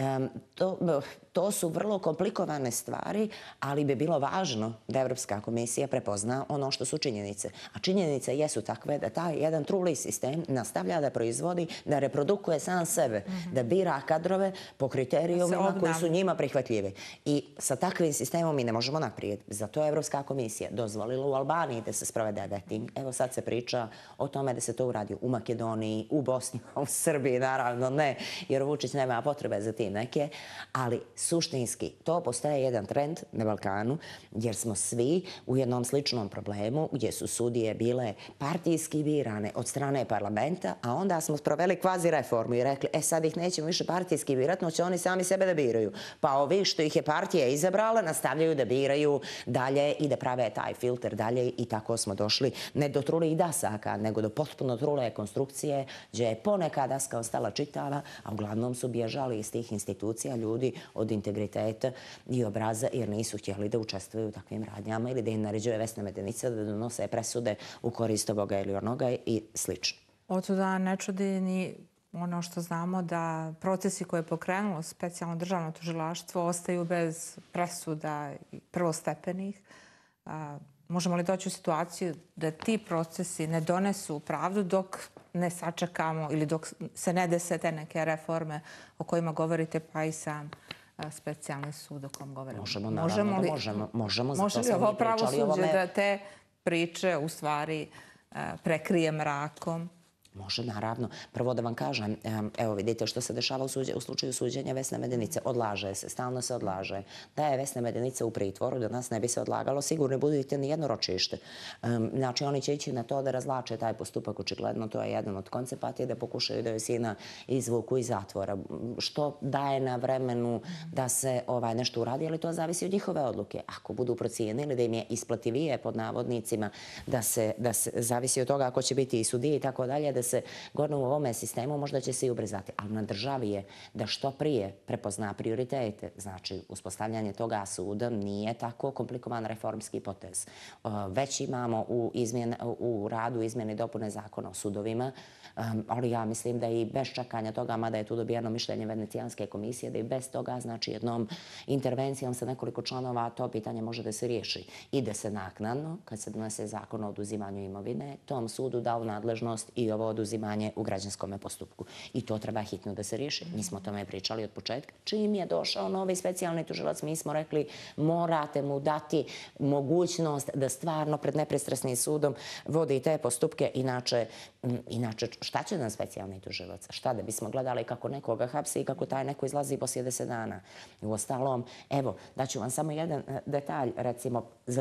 Speaker 2: to su vrlo komplikovane stvari, ali bi bilo važno da Evropska komisija prepozna ono što su činjenice. A činjenice jesu takve da taj jedan truli sistem nastavlja da proizvodi, da reprodukuje sam sebe, da bira kadrove po kriterijumima koji su njima prihvatljivi. I sa takvim sistemom mi ne možemo naprijed. Zato je Evropska komisija dozvolila u Albaniji da se sprovede veting. Evo sad se priča o tome da se to uradi u Makedoniji, u Bosni, u Srbiji naravno ne, jer Vučić nema potrebe za tim neke, ali suštinski, to postaje jedan trend na Balkanu, jer smo svi u jednom sličnom problemu gdje su sudije bile partijski birane od strane parlamenta, a onda smo sproveli kvazi reformu i rekli, sad ih nećemo više partijski birati, no će oni sami sebe da biraju. Pa ovi što ih je partija izabrala, nastavljaju da biraju dalje i da prave taj filter dalje i tako smo došli ne do trulih dasaka, nego do potpuno trule konstrukcije, gdje je ponekad daska ostala čitava, a uglavnom su bježali iz tih institucija ljudi od integriteta i obraza jer nisu htjeli da učestvuju u takvim radnjama ili da im naređuje Vesna Medenica da donose presude u korist ovoga ili onoga i slično.
Speaker 1: Otuda ne čudi ni ono što znamo da procesi koje je pokrenulo specijalno državno tužilaštvo ostaju bez presuda prvostepenih. Možemo li doći u situaciju da ti procesi ne donesu pravdu dok ne sačekamo ili dok se ne dese te neke reforme o kojima govorite, pa i sam specijalni sud o kom govorimo.
Speaker 2: Možemo, naravno da možemo. Možemo, zato
Speaker 1: može li
Speaker 2: smo
Speaker 1: ovo
Speaker 2: mi pričali o
Speaker 1: pravosuđe
Speaker 2: ovome.
Speaker 1: da te priče u stvari prekrije mrakom?
Speaker 2: Može, naravno. Prvo da vam kažem, evo vidite što se dešava u slučaju suđenja Vesne Medenice. Odlaže se, stalno se odlaže. Da je Vesna Medenica u pritvoru, da nas ne bi se odlagalo, sigurno budete ni jedno ročište. Znači, oni će ići na to da razvlače taj postupak, očigledno. To je jedan od koncepata, da pokušaju da joj sina izvuku iz zatvora. Što daje na vremenu da se nešto uradi, ali to zavisi od njihove odluke. Ako budu procijenili da im je isplativije, pod navodnicima, da se zavisi od toga ako će biti i sudije i tako dalje, da se gorno u ovome sistemu, možda će se i ubrzati. Ali na državi je da što prije prepozna prioritete. Znači, uspostavljanje toga suda nije tako komplikovan reformski potez. Već imamo u radu izmjene i dopune zakona o sudovima, ali ja mislim da i bez čekanja toga, mada je tu dobijeno mišljenje Venecijanske komisije, da i bez toga, znači jednom intervencijom sa nekoliko članova, to pitanje može da se riješi. I da se naknadno, kad se donese zakon o oduzimanju imovine, tom sudu dao nadležnost i ovo oduzimanje u građanskom postupku. I to treba hitno da se riješi. Mi smo o tome pričali od početka. Čim je došao novi specijalni tužilac, mi smo rekli morate mu dati mogućnost da stvarno pred nepristrasnim sudom vodi te postupke. Inače, šta će nam specijalni tužilac? Šta da bismo gledali kako nekoga hapsi i kako taj neko izlazi poslije 10 dana? U ostalom, evo, daću vam samo jedan detalj, recimo, za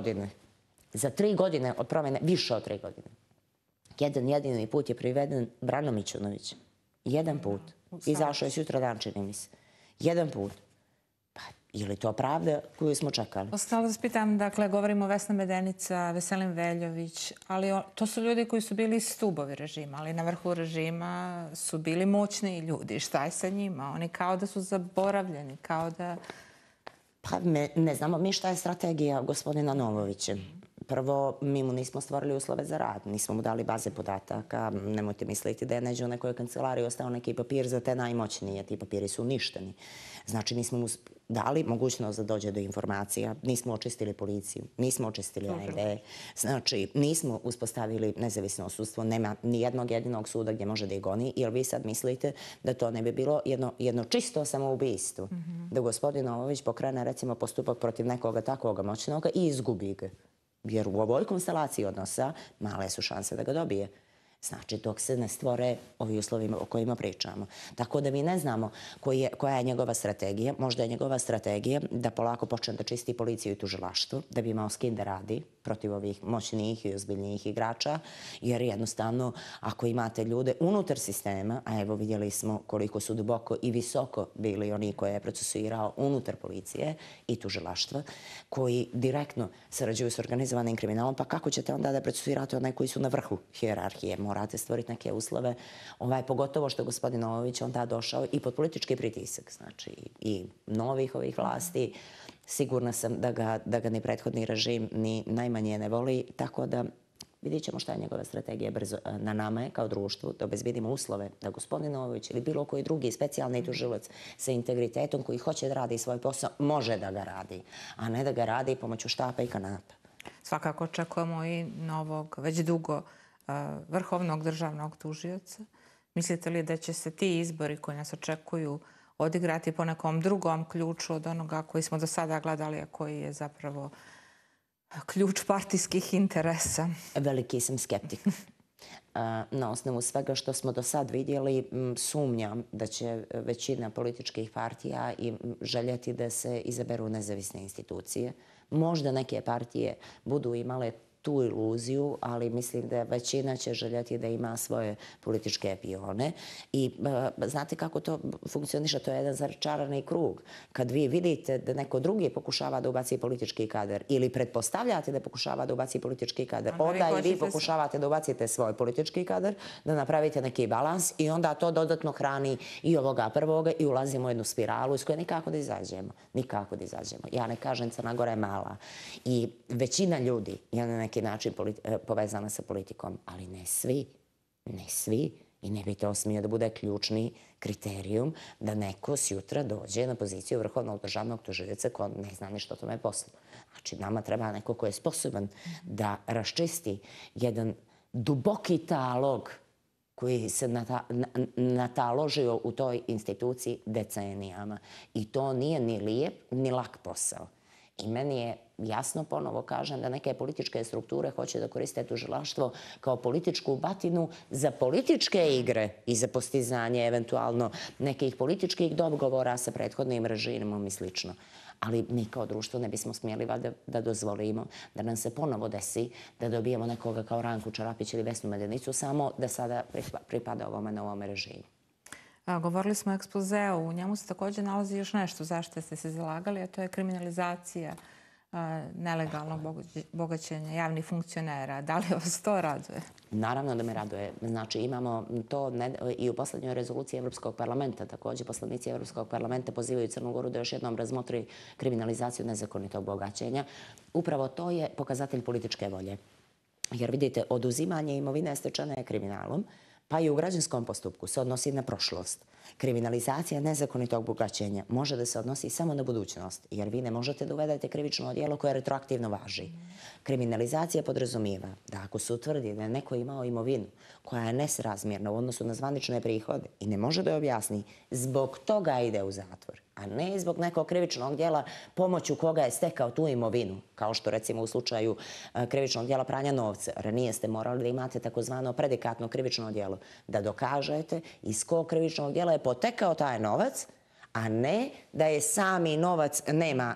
Speaker 2: 3 godine od promjene, više od 3 godine, jedan jedini put je priveden Brano Mićunović. Jedan put. Izašao je sutradan, čini mi se. Jedan put. Pa, je li to pravda koju smo čekali?
Speaker 1: Ostalo da spitam, dakle, govorimo o Vesna Medenica, Veselin Veljović, ali to su ljudi koji su bili stubovi režima, ali na vrhu režima su bili moćni ljudi. Šta je sa njima? Oni kao da su zaboravljeni, kao da...
Speaker 2: Pa ne znamo mi šta je strategija gospodina Novovića. Prvo, mi mu nismo stvorili uslove za rad, nismo mu dali baze podataka. Nemojte misliti da je neđe u nekoj kancelariji ostao neki papir za te najmoćnije. Ti papiri su uništeni. Znači, nismo mu dali mogućnost da dođe do informacija, nismo očistili policiju, nismo očistili AND, znači, nismo uspostavili nezavisno sudstvo, nema ni jednog jedinog suda gdje može da ih goni, jer vi sad mislite da to ne bi bilo jedno čisto samoubijstvo. Da gospodin Novović pokrene, recimo, postupak protiv nekoga takvoga moćnoga i izgubi ga. Jer u ovoj konstelaciji odnosa male su šanse da ga dobije. Znači, dok se ne stvore ovi uslovi o kojima pričamo. Tako da mi ne znamo koja je njegova strategija. Možda je njegova strategija da polako počne da čisti policiju i tužilaštvo, da bi imao s kim da radi protiv ovih moćnijih i ozbiljnijih igrača, jer jednostavno, ako imate ljude unutar sistema, a evo vidjeli smo koliko su duboko i visoko bili oni koje je procesuirao unutar policije i tužilaštva, koji direktno sarađuju s organizovanim kriminalom, pa kako ćete onda da procesuirate one koji su na vrhu hijerarhije? Morate stvoriti neke uslove, pogotovo što je gospodin Novović onda došao i pod politički pritisak, znači i novih ovih vlasti. Sigurna sam da ga ni prethodni režim ni najmanje ne voli, tako da vidjet ćemo šta je njegova strategija brzo. Na nama je kao društvu da obezbedimo uslove da gospodin Novović ili bilo koji drugi specijalni tužilac sa integritetom koji hoće da radi svoj posao, može da ga radi, a ne da ga radi pomoću štapa i kanapa.
Speaker 1: Svakako očekujemo i novog, već dugo, vrhovnog državnog tužioca. Mislite li da će se ti izbori koji nas očekuju odigrati po nekom drugom ključu od onoga koji smo do sada gledali, a koji je zapravo ključ partijskih interesa?
Speaker 2: Veliki sam skeptik. Na osnovu svega što smo do sad vidjeli, sumnjam da će većina političkih partija željeti da se izaberu nezavisne institucije. Možda neke partije budu imale tu iluziju, ali mislim da većina će željeti da ima svoje političke pione. I znate kako to funkcioniše? To je jedan začarani krug. Kad vi vidite da neko drugi pokušava da ubaci politički kadar ili pretpostavljate da pokušava da ubaci politički kadar, onda i vi pokušavate da ubacite svoj politički kadar, da napravite neki balans i onda to dodatno hrani i ovoga prvoga i ulazimo u jednu spiralu iz koje nikako da izađemo. Nikako da izađemo. Ja ne kažem, Crna Gora je mala. I većina ljudi je na neki način povezana sa politikom, ali ne svi. Ne svi. I ne bi to smio da bude ključni kriterijum da neko sjutra dođe na poziciju vrhovnog državnog tužioca ko ne zna ni što tome poslu. Znači, nama treba neko ko je sposoban da raščisti jedan duboki talog koji se nataložio u toj instituciji decenijama. I to nije ni lijep, ni lak posao. I meni je jasno, ponovo kažem, da neke političke strukture hoće da koriste tužilaštvo kao političku batinu za političke igre i za postizanje eventualno nekih političkih dogovora sa prethodnim režimom i slično. Ali mi kao društvo ne bismo smjeli da dozvolimo da nam se ponovo desi da dobijemo nekoga kao Ranku Čarapić ili Vesnu Medenicu samo da sada pripada ovome novome režimu.
Speaker 1: Govorili smo o ekspozeu. U njemu se također nalazi još nešto zašto ste se zalagali, a to je kriminalizacija nelegalnog bogaćenja javnih funkcionera. Da li vas to raduje?
Speaker 2: Naravno da me raduje. Znači, imamo to i u posljednjoj rezoluciji Evropskog parlamenta. Također, poslanici Evropskog parlamenta pozivaju Crnu Goru da još jednom razmotri kriminalizaciju nezakonitog bogaćenja. Upravo to je pokazatelj političke volje. Jer vidite, oduzimanje imovine stečene kriminalom, pa i u građanskom postupku se odnosi na prošlost. Kriminalizacija nezakonitog bogaćenja može da se odnosi samo na budućnost, jer vi ne možete da uvedete krivično djelo koje retroaktivno važi. Kriminalizacija podrazumijeva da ako se utvrdi da je neko imao imovinu koja je nesrazmjerna u odnosu na zvanične prihode i ne može da je objasni, zbog toga ide u zatvor, a ne zbog nekog krivičnog djela pomoću koga je stekao tu imovinu, kao što recimo u slučaju krivičnog djela pranja novca. Ranije ste morali da imate takozvano predikatno krivično djelo, da dokažete iz kog krivičnog djela je potekao taj novac, a ne da je sami novac nema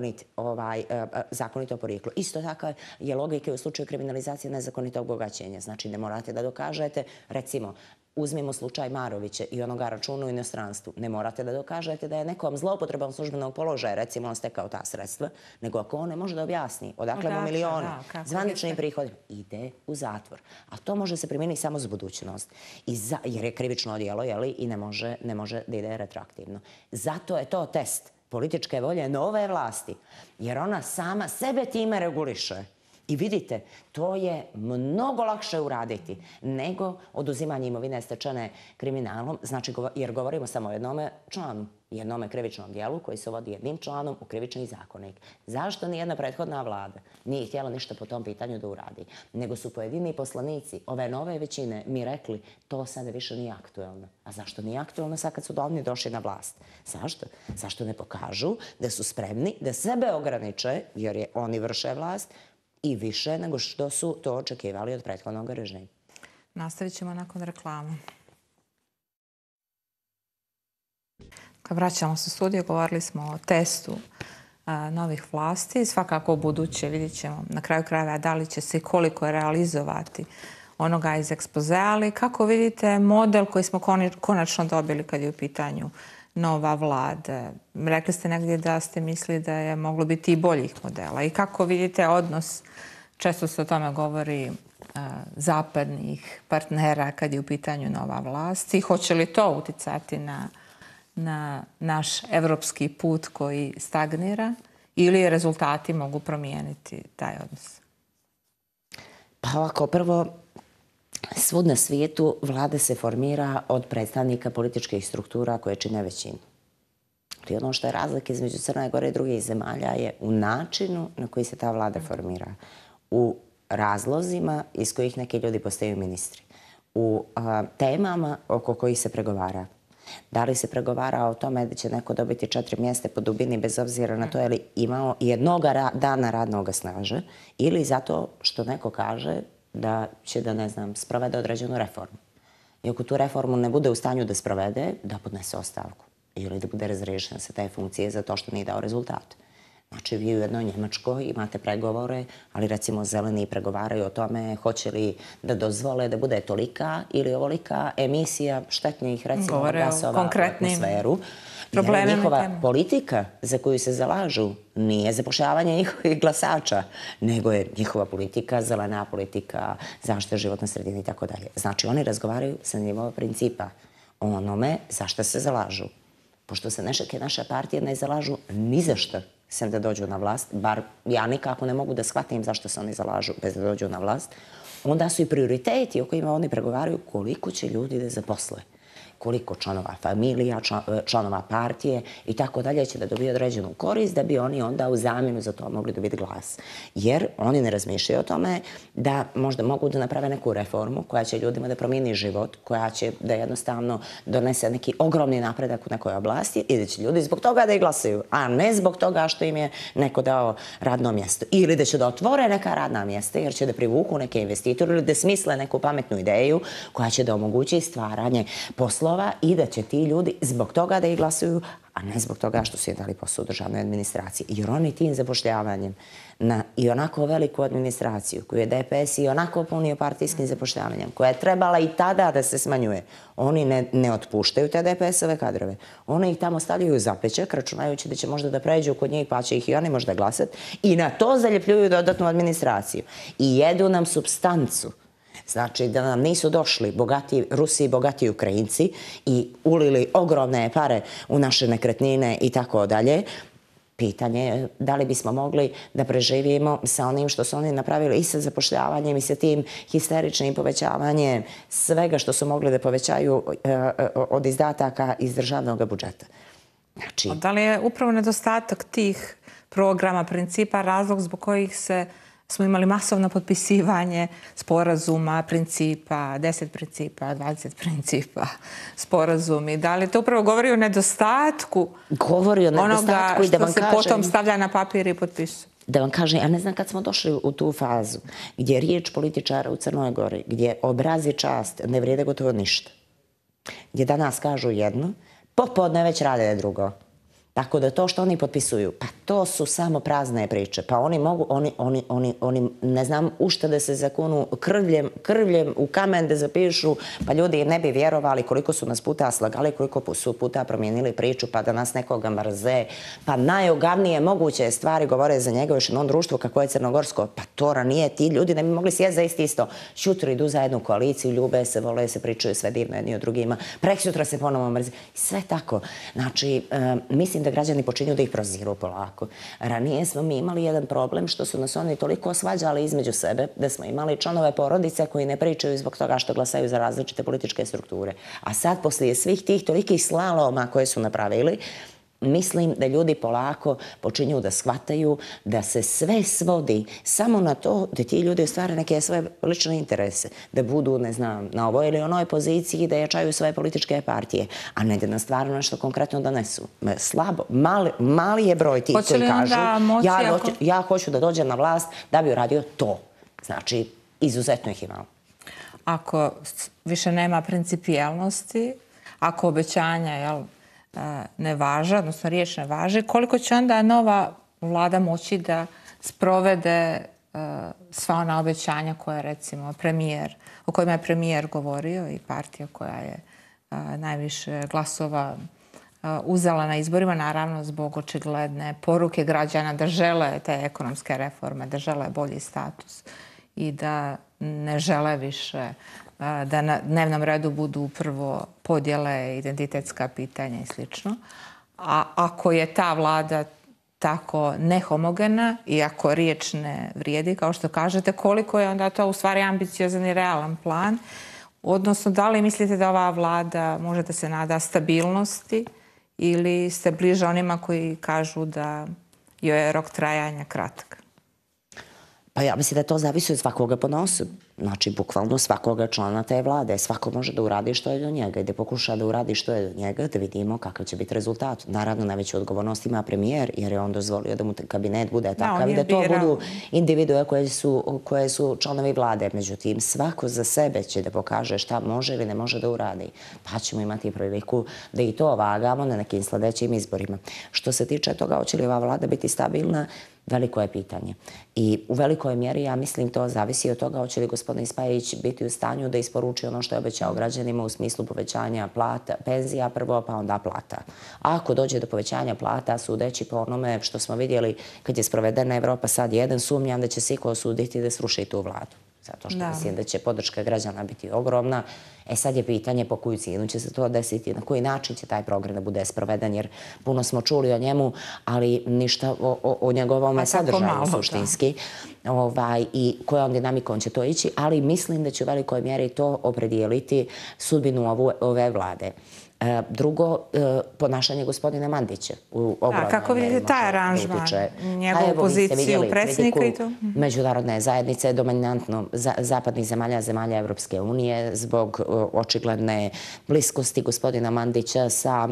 Speaker 2: zakonito porijeklo. Isto tako je logika u slučaju kriminalizacije nezakonitog bogaćenja. Znači, ne morate da dokažete, recimo, uzmimo slučaj Marovića i onoga računa u inostranstvu. Ne morate da dokažete da je nekom zloupotrebom službenog položaja, recimo, on stekao ta sredstva, nego ako on ne može da objasni odakle mu milioni zvanični prihod, ide u zatvor. A to može se primijeniti samo za budućnost. Jer je krivično djelo, i ne može da ide retroaktivno. Zato je to test političke volje nove vlasti, jer ona sama sebe time reguliše. I vidite, to je mnogo lakše uraditi nego oduzimanje imovine stečene kriminalom, znači jer govorimo samo o jednome članu, jednome krivičnom djelu koji se vodi jednim članom u krivični zakonik. Zašto nijedna prethodna vlada nije htjela ništa po tom pitanju da uradi? Nego su pojedini poslanici ove nove većine mi rekli to sada više nije aktuelno. A zašto nije aktuelno sad kad su oni došli na vlast? Zašto? Zašto ne pokažu da su spremni da sebe ograniče, jer oni vrše vlast, i više nego što su to očekivali od prethodnog režima.
Speaker 1: Nastavit ćemo nakon reklama. Kad vraćamo se u studiju, govorili smo o testu novih vlasti. Svakako u buduće vidjet ćemo na kraju krajeva da li će se i koliko realizovati onoga iz ekspozea, ali kako vidite model koji smo konačno dobili kad je u pitanju nova vlada. Rekli ste negdje da ste mislili da je moglo biti i boljih modela. I kako vidite odnos, često se o tome govori, zapadnih partnera kad je u pitanju nova vlast i hoće li to uticati na naš evropski put koji stagnira ili rezultati mogu promijeniti taj odnos?
Speaker 2: Pa ovako, prvo, svud na svijetu vlada se formira od predstavnika političkih struktura koje čine većinu. I ono što je razlika između Crne Gore i drugih zemalja je u načinu na koji se ta vlada formira. U razlozima iz kojih neki ljudi postaju ministri. U temama oko kojih se pregovara. Da li se pregovara o tome da će neko dobiti 4 mjesta po dubini bez obzira na to je li imao jednog dana radnog staža ili zato što neko kaže da će da, ne znam, sprovede određenu reformu. I ako tu reformu ne bude u stanju da sprovede, da podnese ostavku. Ili da bude razriješen sa te funkcije za to što nije dao rezultat. Znači, vi u jednoj Njemačkoj imate pregovore, ali recimo zeleni pregovaraju o tome hoće li da dozvole da bude tolika ili ovolika emisija štetnih, recimo, gasova u atmosferu. Jer njihova politika za koju se zalažu nije zapošljavanje njihovih glasača, nego je njihova politika, zelena politika, zaštita životne sredine i tako dalje. Znači, oni razgovaraju sa nivoa principa o onome za što se zalažu. Pošto se neke naše partije ne zalažu ni za što sem da dođu na vlast, bar ja nikako ne mogu da shvatim zašto se oni zalažu bez da dođu na vlast, onda su i prioriteti o kojima oni pregovaraju koliko će ljudi da zaposle, koliko članova familija, članova partije i tako dalje će da dobije određenu korist da bi oni onda u zamjenu za to mogli dobiti glas. Jer oni ne razmišljaju o tome da možda mogu da naprave neku reformu koja će ljudima da promijeni život, koja će da jednostavno donese neki ogromni napredak u nekoj oblasti i da će ljudi zbog toga da ih glasaju, a ne zbog toga što im je neko dao radno mjesto. Ili da će da otvore neka radna mjesta jer će da privuku neke investitore ili da smisle neku pametnu ideju koja će da omogući stvaranje poslova i da će ti ljudi zbog toga da ih glasuju, a ne zbog toga što su im dali posao u državnoj administraciji. Jer oni tim zapošljavanjem na i onako veliku administraciju koju je DPS i onako punio partijskim zapošljavanjem, koja je trebala i tada da se smanjuje, oni ne otpuštaju te DPS-ove kadrove. Oni ih tamo stavljaju u zapećak, računajući da će možda da pređu kod njih pa će ih i oni možda glasati i na to zaljepljuju dodatnu administraciju. I jedu nam supstancu. Znači da nam nisu došli bogati Rusi i bogati Ukrajinci i ulili ogromne pare u naše nekretnine i tako dalje. Pitanje je da li bismo mogli da preživimo sa onim što su oni napravili i sa zapošljavanjem i sa tim histeričnim povećavanjem svega što su mogli da povećaju od izdataka iz državnog budžeta. Znači,
Speaker 1: da li je upravo nedostatak tih programa, principa razlog zbog kojih smo imali masovno potpisivanje sporazuma, principa, 10 principa, 20 principa, sporazumi. Da li to upravo govori o nedostatku onoga što se potom stavlja na papir i potpisuje?
Speaker 2: Da vam kažem, ja ne znam kad smo došli u tu fazu gdje riječ političara u Crnoj Gori, gdje obraz i čast ne vrijede gotovo ništa. Gdje danas kažu jedno, popodne već rade drugo. Tako da to što oni potpisuju, pa to su samo prazne priče. Pa oni mogu, oni ne znam u šta da se zakunu krvljem u kamen da zapišu, pa ljudi ne bi vjerovali koliko su nas puta slagali, koliko su puta promijenili priču, pa da nas nekoga mrze. Pa najogavnije moguće stvari govore za njega još jednom društvu kako je crnogorsko. Pa to ranije ti ljudi ne bi mogli sjeti za isto. Šutro idu za jednu koaliciju, ljube se, vole se, pričaju sve divno jedni o drugima. Preksutra se ponovo mrze. Sve tako. Znači, mislim da građani počinju da ih proziru polako. Ranije smo mi imali jedan problem što su nas oni toliko svađali između sebe da smo imali članove porodice koji ne pričaju zbog toga što glasaju za različite političke strukture. A sad, poslije svih tih tolikih slaloma koje su napravili, mislim da ljudi polako počinju da shvataju da se sve svodi samo na to da ti ljudi ostvare neke svoje lične interese, da budu, ne znam, na ovoj ili onoj poziciji, da jačaju svoje političke partije, a ne da nam stvarno nešto konkretno donesu. Slabo, mali je broj tih koji kažu ja hoću da dođem na vlast da bi uradio to. Znači, izuzetno ih imamo.
Speaker 1: Ako više nema principijelnosti, ako obećanja, ne važe, odnosno riječ ne važe, koliko će onda nova vlada moći da sprovede sva ona obećanja koje, recimo, o kojima je premijer govorio i partija koja je najviše glasova uzela na izborima, naravno zbog očigledne poruke građana da žele te ekonomske reforme, da žele bolji status i da ne žele više da na dnevnom redu budu prvo podjele, identitetska pitanja i sl. A ako je ta vlada tako nehomogena i ako riječ ne vrijedi, kao što kažete, koliko je onda to u stvari ambiciozan i realan plan? Odnosno, da li mislite da ova vlada može da se nada stabilnosti ili ste bliže onima koji kažu da joj je rok trajanja kratak?
Speaker 2: Pa ja mislim da to zavisi od svakoga ponosu. Znači, bukvalno svakoga člana te vlade. Svako može da uradi što je do njega i da pokuša da uradi što je do njega, da vidimo kakav će biti rezultat. Naravno, najveću odgovornost ima premijer, jer je on dozvolio da mu kabinet bude takav i da to budu individue koje su članovi vlade. Međutim, svako za sebe će da pokaže šta može ili ne može da uradi. Pa ćemo imati priliku da i to vagamo na nekim sljedećim izborima. Što se tiče toga, hoće li ova vlada biti stabilna, veliko je pitanje. I u velikoj mjeri, ja mislim, to zavisi od toga hoće li gospodin Spajić biti u stanju da isporuči ono što je obećao građanima u smislu povećanja plata, penzija prvo, pa onda plata. A ako dođe do povećanja plata, sudeći po onome što smo vidjeli kad je sprovedena Evropa sad jedan, sumnjam da će se iko osuditi da sruši tu vladu. zato što mislim da će podrška građana biti ogromna. Sad je pitanje po koju cijenu će se to desiti, na koji način će taj program da bude sproveden, jer puno smo čuli o njemu, ali ništa o njegovom sadržaju suštinski i kojom dinamikom će to ići, ali mislim da će u velikoj mjeri to opredijeliti sudbinu ove vlade. Drugo, ponašanje gospodina Mandića u ogromnom
Speaker 1: kako vidite taj aranžman, njegovu poziciju predsjednika i to?
Speaker 2: Međunarodne zajednice, dominantno zapadnih zemalja, zemalja Evropske unije, zbog očigledne bliskosti gospodina Mandića sa,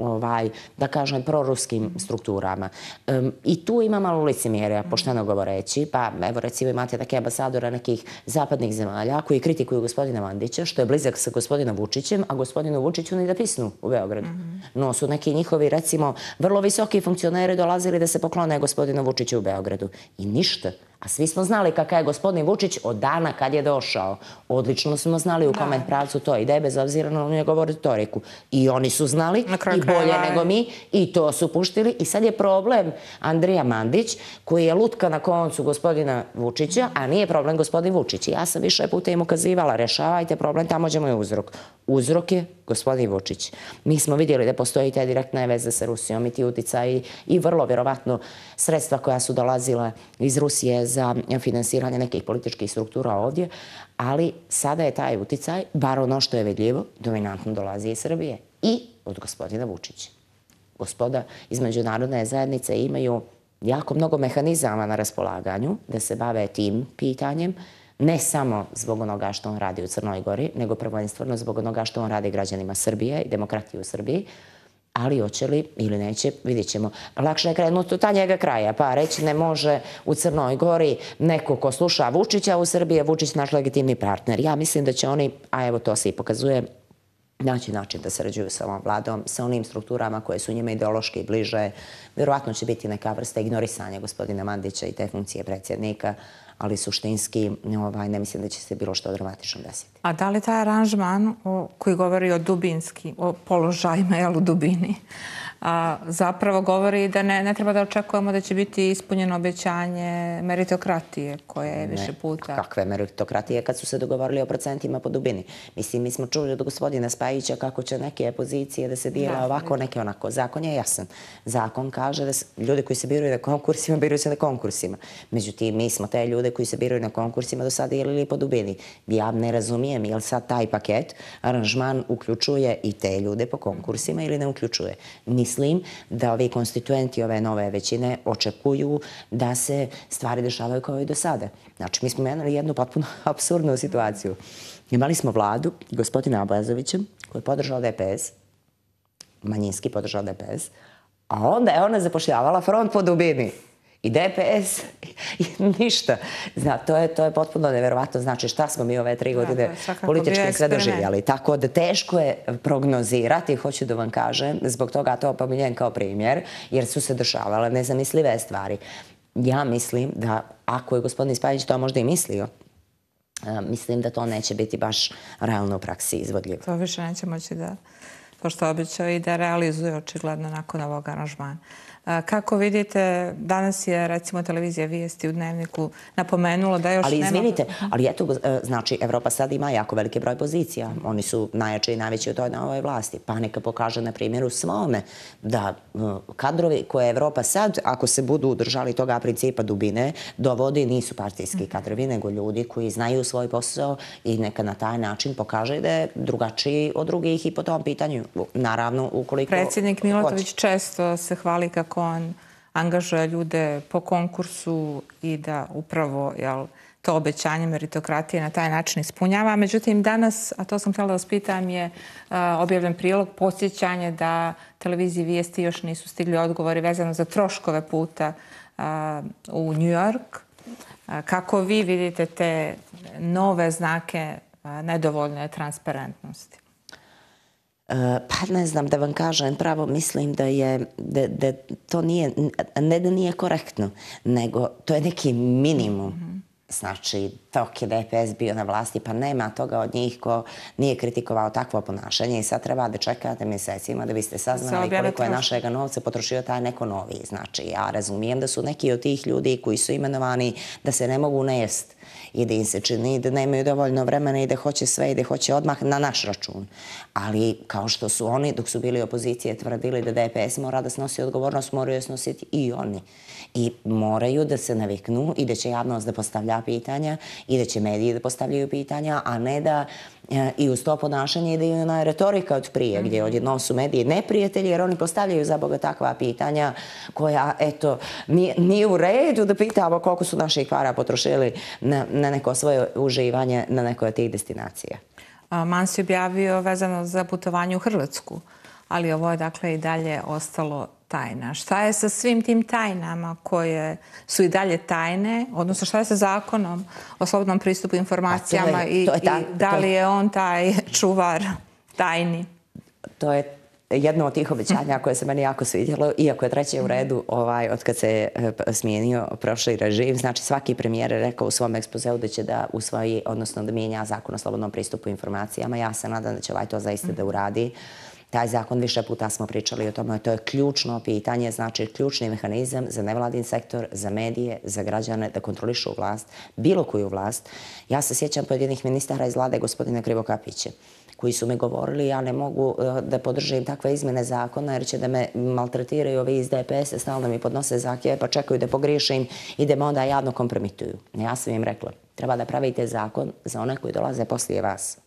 Speaker 2: da kažem, proruskim strukturama. I tu ima malo licemjerja, pošteno govoreći, pa evo recimo imate neke ambasadora nekih zapadnih zemalja koji kritikuju gospodina Mandića, što je blizak sa gospodinom Vučićem, a gospodinu Vučiću ni da pisnu u Beogradu. No su neki njihovi, recimo, vrlo visoki funkcioneri dolazili da se poklone gospodinu Vučiću u Beogradu. I ništa. A svi smo znali kakav je gospodin Vučić od dana kad je došao. Odlično smo znali u kome pravcu to ide, bez obzira na njegovu retoriku. I oni su znali, i bolje nego mi, i to su puštili. I sad je problem Andrija Mandić, koji je lutka na koncu gospodina Vučića, a nije problem gospodin Vučić. Ja sam više puta im ukazivala, rešavajte problem, tamo ćemo je uzrok. Uzrok je gospodin Vučić. Mi smo vidjeli da postoji te direktne veze sa Rusijom i ti uticaji i vrlo vjerovatno sredstva koja su dolazila iz Rusije za finansiranje nekih političkih struktura ovdje, ali sada je taj uticaj, bar ono što je vidljivo, dominantno dolazi iz Srbije i od gospodina Vučića. Gospoda iz međunarodne zajednice imaju jako mnogo mehanizama na raspolaganju da se bave tim pitanjem, ne samo zbog onoga što on radi u Crnoj Gori, nego prvenstveno zbog onoga što on radi građanima Srbije i demokratije u Srbiji, ali hoće li ili neće, vidjet ćemo. Lakše je krenuti od tanjega kraja, pa reći ne može u Crnoj Gori neko ko sluša Vučića u Srbiji, Vučić naš legitimni partner. Ja mislim da će oni, a evo to se i pokazuje, naći način da sarađuju sa ovom vladom, sa onim strukturama koje su njima ideološki bliže. Vjerovatno će biti neka vrsta ignorisanja gospodina Mandića i te funkcije predsjednika, ali suštinski ne mislim da će se bilo što dramatično desiti.
Speaker 1: A da li taj aranžman koji govori o o položajima u dubini, zapravo govori da ne treba da očekujemo da će biti ispunjeno obećanje meritokratije koje je više puta...
Speaker 2: Kakve meritokratije kad su se dogovorili o procentima po dubini? Mislim, mi smo čuli od gospodina Spajića kako će neke pozicije da se dijela ovako, neke onako. Zakon je jasan. Zakon kaže da ljudi koji se biraju na konkursima, biraju se na konkursima. Međutim, mi smo te ljude koji se biraju na konkursima do sada dijelili po dubini. Ja ne razumijem, jel sad taj paket, aranžman uključuje i te ljude po konkursima ili ne uključuje. Mislim da ovi konstituenti ove nove većine očekuju da se stvari dešavaju kao i do sada. Znači, mi smo imali jednu potpuno apsurdnu situaciju. Imali smo vladu gospodina Abazovića koji je podržao DPS, manjinski podržao DPS, a onda je ona zapošljavala front po dubini. I DPS, i ništa. To je potpuno nevjerovatno. Znači, šta smo mi ove 3 godine politički sve doživjeli. Tako da teško je prognozirati, hoću da vam kažem, zbog toga to pominjem kao primjer, jer su se dešavale nezamislive stvari. Ja mislim da, ako je gospodin Spajić to možda i mislio, mislim da to neće biti baš realno u praksi izvodljivo.
Speaker 1: To više neće moći da, pošto običao i da realizuje očigledno nakon ovog aranžmana. Kako vidite, danas je recimo televizija Vijesti u Dnevniku napomenula da još nema...
Speaker 2: Ali izvinite, ali eto, znači Evropa sad ima jako veliki broj pozicija. Oni su najjači i najveći u toj novoj vlasti. Pa neka pokaže na primjeru svome da kadrovi koje Evropa sad, ako se budu držali toga principa dubine, dovodi nisu partijski kadrovi, nego ljudi koji znaju svoj posao i neka na taj način pokaže da je drugačiji od drugih i po tom pitanju. Naravno, ukoliko...
Speaker 1: Predsjednik Milatović često se hvali kako on angažuje ljude po konkursu i da upravo to obećanje meritokratije na taj način ispunjava. Međutim, danas, a to sam htjela da vas pitam, je objavljen prilog podsjećanje da televiziji Vijesti još nisu stigli odgovori vezano za troškove puta u New York. Kako vi vidite te nove znake nedovoljne transparentnosti?
Speaker 2: Pa ne znam da vam kažem pravo, mislim da to nije, ne da nije korektno, nego to je neki minimum. Znači, dok je DPS bio na vlasti, pa nema toga od njih ko nije kritikovao takvo ponašanje i sad treba da čekate mjesecima da biste saznali koliko je našega novca potrošio taj neko novi. Znači, ja razumijem da su neki od tih ljudi koji su imenovani da se ne mogu nejest i da im se čini da nemaju dovoljno vremena i da hoće sve i da hoće odmah na naš račun. Ali kao što su oni, dok su bili opozicije, tvrdili da DPS mora da snosi odgovornost, moraju snositi i oni. I moraju da se naviknu i da će javnost da postavlja pitanja i da će mediji da postavljaju pitanja, a ne da i uz to ponašanje ide i ona retorika od prije, gdje odjednom su mediji neprijatelji jer oni postavljaju za Boga takva pitanja koja, eto, nije u redu da pitamo koliko su naših para potrošili na neko svoje uživanje na nekoj od tih destinacija.
Speaker 1: Mans je objavio vezano za putovanje u Hrvatsku, ali ovo je dakle i dalje ostalo tajna. Šta je sa svim tim tajnama koje su i dalje tajne, odnosno šta je sa zakonom o slobodnom pristupu informacijama i da li je on taj čuvar tajni?
Speaker 2: To je jedno od tih obećanja koje se meni jako svidjelo, iako je treće u redu od kad se smijenio prošli režim. Znači, svaki premijer je rekao u svom ekspozeu da će da usvoji, odnosno da mijenja zakon o slobodnom pristupu informacijama. Ja se nadam da će to zaista da uradi. Taj zakon, više puta smo pričali o tome, to je ključno pitanje, znači ključni mehanizam za nevladin sektor, za medije, za građane da kontrolišu vlast, bilo koju vlast. Ja se sjećam pojedinih ministara iz vlade gospodina Krivokapića, koji su mi govorili ja ne mogu da podržim takve izmjene zakona jer će da me maltretiraju ovi iz DPS-a, stalno mi podnose zahtjeve pa čekaju da pogriješim i da me onda javno kompromituju. Ja sam im rekla, treba da pravite zakon za one koji dolaze poslije vas.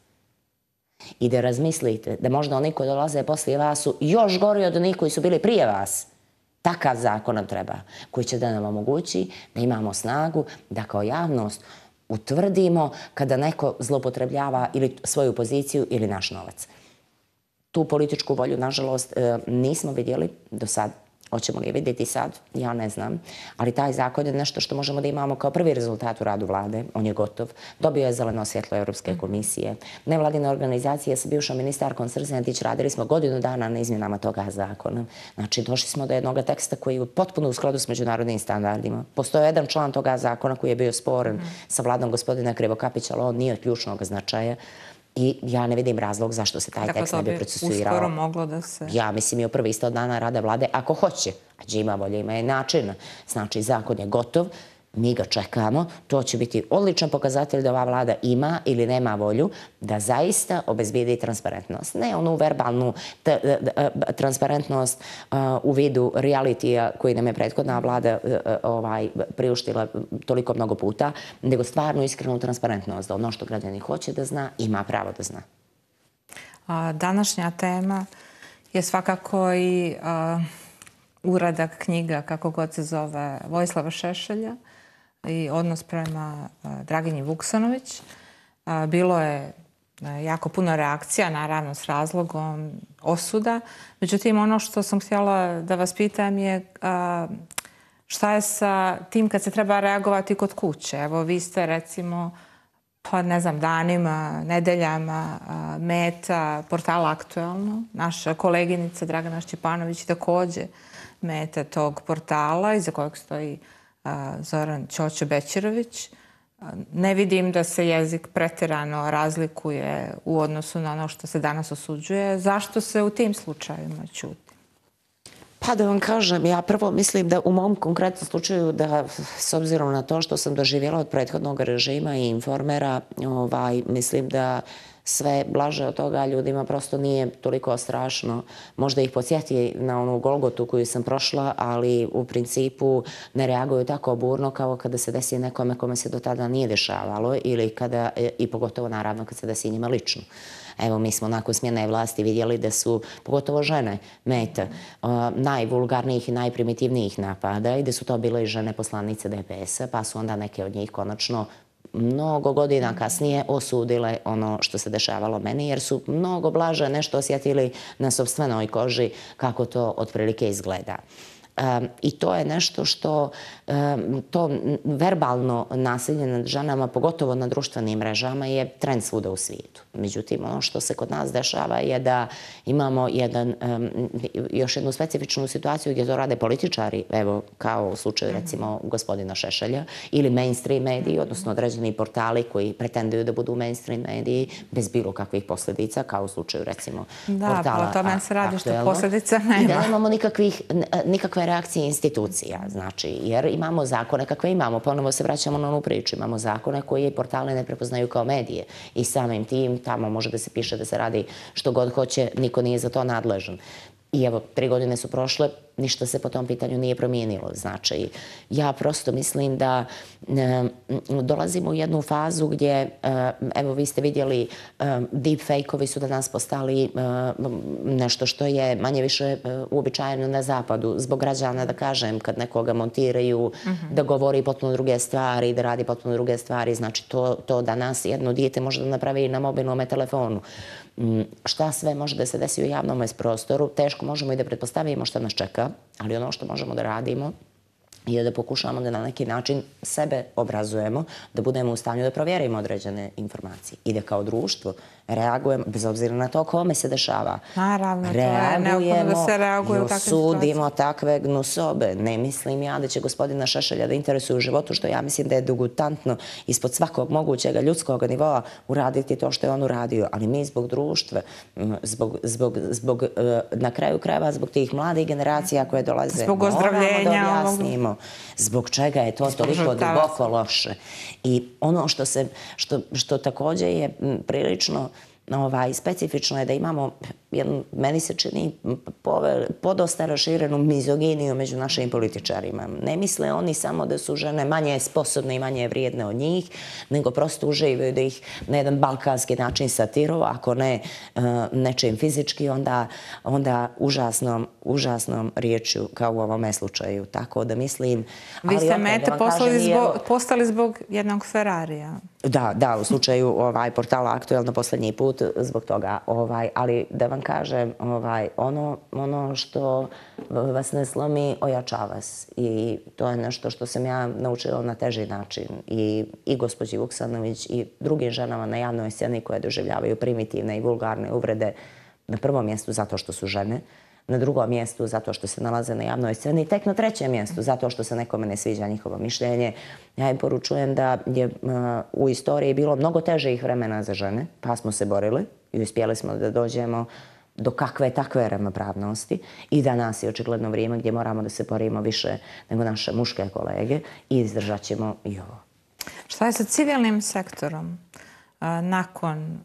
Speaker 2: I da razmislite da možda oni koji dolaze poslije vas su još gori od onih koji su bili prije vas. Takav zakon nam treba, koji će da nam omogući da imamo snagu da kao javnost utvrdimo kada neko zloupotrebljava ili svoju poziciju ili naš novac. Tu političku volju, nažalost, nismo vidjeli do sad. Hoćemo li je vidjeti sad? Ja ne znam. Ali taj zakon je nešto što možemo da imamo kao prvi rezultat u radu vlade. On je gotov. Dobio je zeleno svjetlo Europske komisije. Nevladine organizacije sa bivšom ministarkom Srzendić radili smo godinu dana na izmjenama toga zakona. Znači, došli smo do jednog teksta koji je potpuno u skladu s međunarodnim standardima. Postoje jedan član toga zakona koji je bio sporan sa vladom gospodina Krivokapića, ali on nije od ključnog značaja. I ja ne vidim razlog zašto se taj tekst ne bi procesuirao.
Speaker 1: Dakle, to bi uskoro moglo da se...
Speaker 2: Ja mislim i u prvi 100 dana rada vlade, ako hoće. A ima volje, ima i način. Znači, zakon je gotov, mi ga čekamo. To će biti odličan pokazatelj da ova vlada ima ili nema volju da zaista obezbijedi transparentnost. Ne onu verbalnu transparentnost u vidu realitija koji nam je prethodna vlada priuštila toliko mnogo puta, nego stvarno iskrenu transparentnost da ono što građani hoće da zna, ima pravo da zna.
Speaker 1: Današnja tema je svakako i uradak knjiga, kako god se zove, Vojislava Šešelja i odnos prema Draginji Vuksanović. Bilo je jako puno reakcija, naravno s razlogom osuda. Međutim, ono što sam htjela da vas pitam je šta je sa tim kad se treba reagovati kod kuće. Evo, vi ste recimo, pa ne znam, danima, nedeljama meta portala Aktuelno. Naša koleginica Dragana Šćepanović također meta tog portala iza kojeg stoji Zoran Ćoćo Bećirović. Ne vidim da se jezik pretjerano razlikuje u odnosu na ono što se danas osuđuje. Zašto se u tim slučajevima ćuti?
Speaker 2: Pa da vam kažem, ja prvo mislim da u mom konkretnom slučaju da s obzirom na to što sam doživjela od prethodnog režima i Informera, mislim da sve blaže od toga ljudima prosto nije toliko strašno. Možda ih podsjeti na onu Golgotu koju sam prošla, ali u principu ne reaguju tako burno kao kada se desi nekome kome se do tada nije dešavalo ili kada, i pogotovo naravno kad se desi njima lično. Evo, mi smo nakon smjene vlasti vidjeli da su, pogotovo žene, meta najvulgarnijih i najprimitivnijih napada i da su to bile i žene poslanice DPS-a, pa su onda neke od njih konačno mnogo godina kasnije osudile ono što se dešavalo meni, jer su mnogo blaže nešto osjetili na sopstvenoj koži kako to otprilike izgleda. I to je nešto što, to verbalno nasilje nad ženama, pogotovo na društvenim mrežama, je trend svuda u svijetu. Međutim, ono što se kod nas dešava je da imamo još jednu specifičnu situaciju gdje to rade političari, evo kao u slučaju recimo gospodina Šešelja, ili mainstream mediji, odnosno određeni portali koji pretenduju da budu mainstream mediji bez bilo kakvih posljedica, kao u slučaju recimo portala Aktuelno.
Speaker 1: Da, pa o tome se radi što posljedica nema.
Speaker 2: I da nemamo nikakve reakcije institucija, znači, jer imamo zakone kakve imamo, ponovo se vraćamo na onu priču, imamo zakone koje portale ne prepoznaju kao medije i samim tim tamo može da se piše da se radi što god hoće, niko nije za to nadležan. I evo, 3 godine su prošle, ništa se po tom pitanju nije promijenilo. Znači, ja prosto mislim da dolazimo u jednu fazu gdje, evo, vi ste vidjeli, deepfake-ovi su danas postali nešto što je manje više uobičajeno na zapadu. Zbog građana, da kažem, kad nekoga montiraju, da govori potpuno druge stvari, da radi potpuno druge stvari, znači to danas jedno dijete može da napravi i na mobilnom telefonu. Šta sve može da se desi u javnom prostoru, teško možemo i da pretpostavimo šta nas čeka, ali ono što možemo da radimo je da pokušamo da na neki način sebe obrazujemo, da budemo u stanju da provjerimo određene informacije i da kao društvo reagujemo, bez obzira na to kome se dešava.
Speaker 1: Naravno, to je neophodno da se reaguje u takvim situacijama.
Speaker 2: Osudimo takve gnusobe. Ne mislim ja da će gospodina Šešelja da interesuje u životu, što ja mislim da je degutantno ispod svakog mogućeg ljudskog nivoa uraditi to što je on uradio. Ali mi zbog društva, na kraju krajeva, zbog tih mladih generacija koje dolaze,
Speaker 1: zbog ozdravljenja,
Speaker 2: moramo da objasnimo zbog čega je to toliko duboko loše. I ono što također je prilično specifično je da imamo, meni se čini, podosta raširenu mizoginiju među našim političarima. Ne misle oni samo da su žene manje sposobne i manje vrijedne od njih, nego prosto uživaju da ih na jedan balkanski način satiruju, ako ne nečim fizički, onda užasnom riječju kao u ovome slučaju. Tako da mislim...
Speaker 1: Vi ste mete postali zbog jednog Ferrarija.
Speaker 2: Da, u slučaju portala Aktuelno posljednji put zbog toga. Ali da vam kažem, ono što vas ne slomi, ojača vas. I to je nešto što sam ja naučila na teži način. I gospođi Vuksanović i drugim ženama na javnoj sceni koje doživljavaju primitivne i vulgarne uvrede na prvom mjestu zato što su žene, na drugom mjestu zato što se nalaze na javnoj sceni i tek na trećem mjestu zato što se nekome ne sviđa njihovo mišljenje. Ja im poručujem da je u istoriji bilo mnogo težih vremena za žene, pa smo se borili i uspjeli smo da dođemo do kakve takve ravnopravnosti i danas je očigledno vrijeme gdje moramo da se borimo više nego naše muške kolege i izdržat ćemo i ovo.
Speaker 1: Šta je sa civilnim sektorom nakon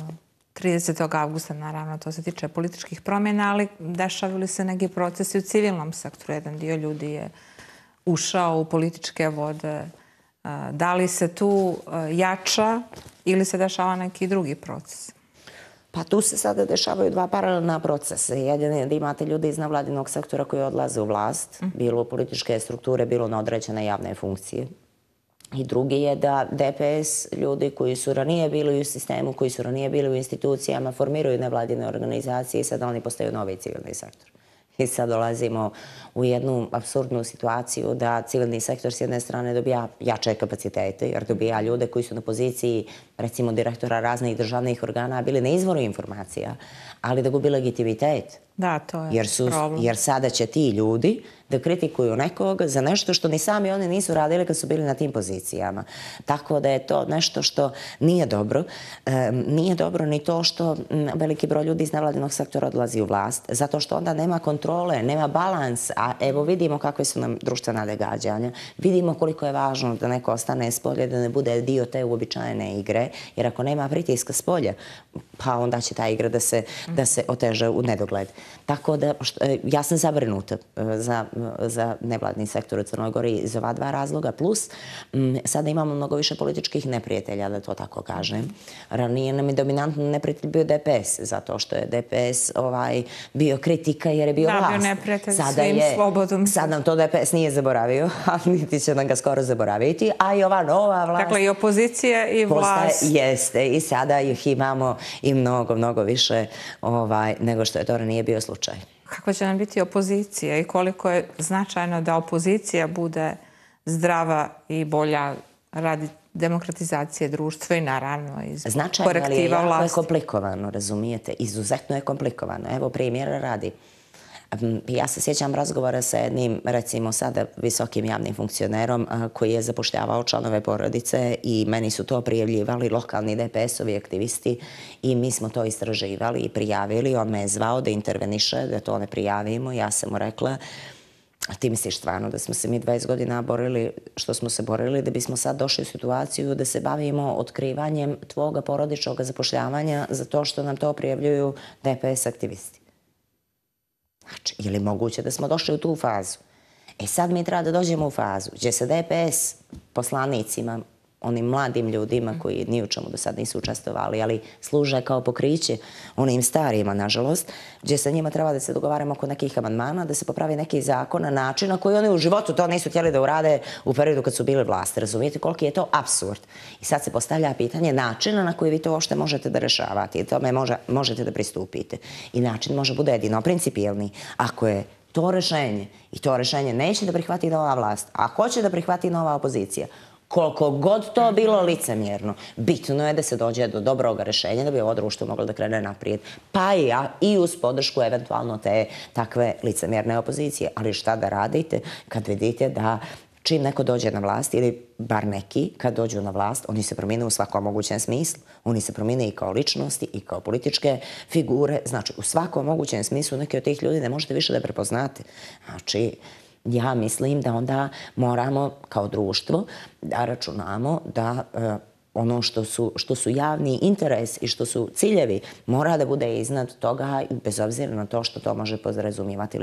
Speaker 1: 30. avgusta, naravno, to se tiče političkih promjena, ali dešavaju li se neki procesi u civilnom sektoru? Jedan dio ljudi je ušao u političke vode. Da li se tu jača ili se dešava neki drugi proces?
Speaker 2: Pa tu se sada dešavaju dva paralelna procesa. Jedan je da imate ljudi iz nevladinog sektora koji odlaze u vlast, bilo u političke strukture, bilo na određene javne funkcije. I drugi je da DPS, ljudi koji su ranije bili u sistemu, koji su ranije bili u institucijama, formiraju nevladine organizacije i sada oni postaju novi civilni sektor. I sad dolazimo u jednu apsurdnu situaciju da civilni sektor s jedne strane dobija jače kapacitete, jer dobija ljude koji su na poziciji, recimo, direktora raznih državnih organa, bili na izvoru informacija, ali da gubi legitimitet.
Speaker 1: Da, to je problem.
Speaker 2: Jer sada će ti ljudi da kritikuju nekoga za nešto što ni sami oni nisu radili kad su bili na tim pozicijama. Tako da je to nešto što nije dobro. Nije dobro ni to što veliki broj ljudi iz nevladinog sektora odlazi u vlast, zato što onda nema kontrole, nema balans, a evo vidimo kakve su nam društvena događanja. Vidimo koliko je važno da neko ostane s polja, da ne bude dio te uobičajene igre, jer ako nema pritiska s polja, pa onda će ta igra da se oteže u nedogled. Tako da, ja sam zabrinuta za nevladni sektor u Crnoj Gori iz ova dva razloga. Plus, sada imamo mnogo više političkih neprijatelja, da to tako kažem. Ranije nam je dominantno neprijatelj bio DPS, zato što je DPS bio kritika jer je bio vlast.
Speaker 1: Da, bio neprijatelj svim slobodom.
Speaker 2: Sad nam to DPS nije zaboravio, a niti će nam ga skoro zaboraviti, a i ova nova vlast...
Speaker 1: Dakle, i opozicija i vlast.
Speaker 2: Jeste, i sada ih imamo i mnogo više nego što je to ranije bio slučaj.
Speaker 1: Kako će nam biti opozicija i koliko je značajno da opozicija bude zdrava i bolja radi demokratizacije društva i naravno iz korektiva vlasti?
Speaker 2: Značajno, ali je jako komplikovano, razumijete? Izuzetno je komplikovano. Evo primjera radi. Ja se sjećam razgovora sa jednim, recimo sada visokim javnim funkcionerom koji je zapošljavao članove porodice i meni su to prijavljivali lokalni DPS-ovi aktivisti i mi smo to istraživali i prijavili. On me je zvao da interveniše, da to ne prijavimo. Ja sam mu rekla, A ti misliš stvarno da smo se mi 20 godina borili, što smo se borili, da bismo sad došli u situaciju da se bavimo otkrivanjem tvoga porodičnog zapošljavanja za to što nam to prijavljuju DPS aktivisti. Znači, je li moguće da smo došli u tu fazu? E sad mi treba da dođemo u fazu gdje se DPS poslanicima, onim mladim ljudima koji ni u čemu do sad nisu učestvovali, ali služe kao pokriće onim starijima, nažalost, gdje sa njima treba da se dogovaramo oko nekih amandmana, da se popravi neki zakon na način na koji oni u životu to nisu htjeli da urade u periodu kad su bili vlasti. Razumijete koliki je to apsurd? I sad se postavlja pitanje načina na koji vi to uopšte možete da rešavate i tome možete da pristupite. I način može bude jedino principijelni. Ako je to rešenje i to rešenje neće da prihvati nova vlast, a hoće da prihvati nova opozicija, koliko god to bilo licemjerno, bitno je da se dođe do dobrog rešenja da bi ovo društvo moglo da krene naprijed. Pa i uz podršku eventualno te takve licemjerne opozicije. Ali šta da radite kad vidite da čim neko dođe na vlast, ili bar neki kad dođu na vlast, oni se promijene u svakom mogućem smislu. Oni se promijene i kao ličnosti i kao političke figure. Znači, u svakom mogućem smislu neki od tih ljudi ne možete više da prepoznate. Znači, ja mislim da onda moramo kao društvo da računamo da ono što su javni interes i što su ciljevi mora da bude iznad toga, bez obzira na to što to može podrazumijevati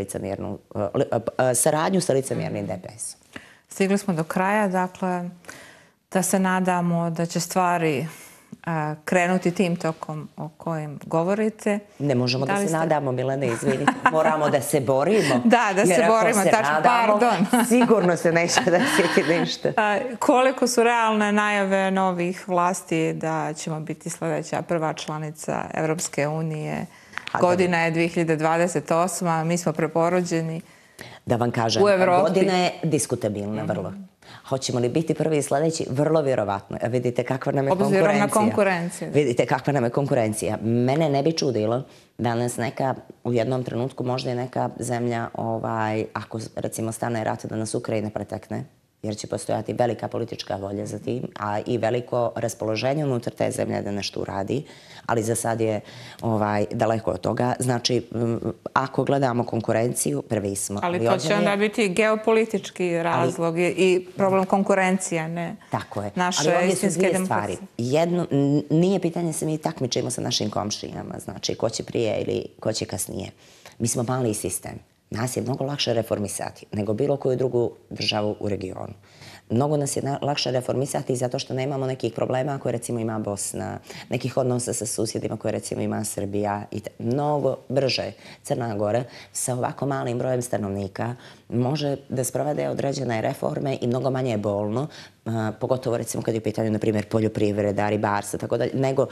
Speaker 2: saradnju sa licemjernim DPS-om.
Speaker 1: Stigli smo do kraja, dakle, da se nadamo da će stvari krenuti tim tokom o kojem govorite.
Speaker 2: Ne možemo da se nadamo, Milena, izvinite. Moramo da se borimo.
Speaker 1: Da se borimo, tačno, pardon.
Speaker 2: Sigurno se neće desiti ništa.
Speaker 1: Koliko su realne najave novih vlasti da ćemo biti sljedeća prva članica Evropske unije? Godina je 2028. Mi smo preporođeni.
Speaker 2: Da vam kažem, godina je diskutabilna vrlo. Hoćemo li biti prvi i sljedeći? Vrlo vjerovatno. Vidite kakva nam je konkurencija.
Speaker 1: Obzirom na konkurenciju.
Speaker 2: Vidite kakva nam je konkurencija. Mene ne bi čudilo da nas neka, u jednom trenutku možda i neka zemlja, ako recimo stane rat, da nas Ukrajina pretekne, jer će postojati velika politička volja za tim, a i veliko raspoloženje unutar te zemlje da nešto uradi, ali za sad je daleko od toga. Znači, ako gledamo konkurenciju, prvi smo.
Speaker 1: Ali to će onda biti geopolitički razlog i problem konkurencija, ne naše istinske demokracije.
Speaker 2: Jedno, nije pitanje se mi takmičimo sa našim komšijama, znači ko će prije ili ko će kasnije. Mi smo mali sistem. Nas je mnogo lakše reformisati nego bilo koju drugu državu u regionu. Mnogo nas je lakše reformisati zato što nemamo nekih problema koje recimo ima Bosna, nekih odnosa sa susjedima koje recimo ima Srbija. Mnogo brže Crna Gora sa ovako malim brojem stanovnika može da sprovede određene reforme i mnogo manje je bolno, pogotovo recimo kad je u pitanju, na primjer, poljoprivreda, ribarstva, tako dalje, nego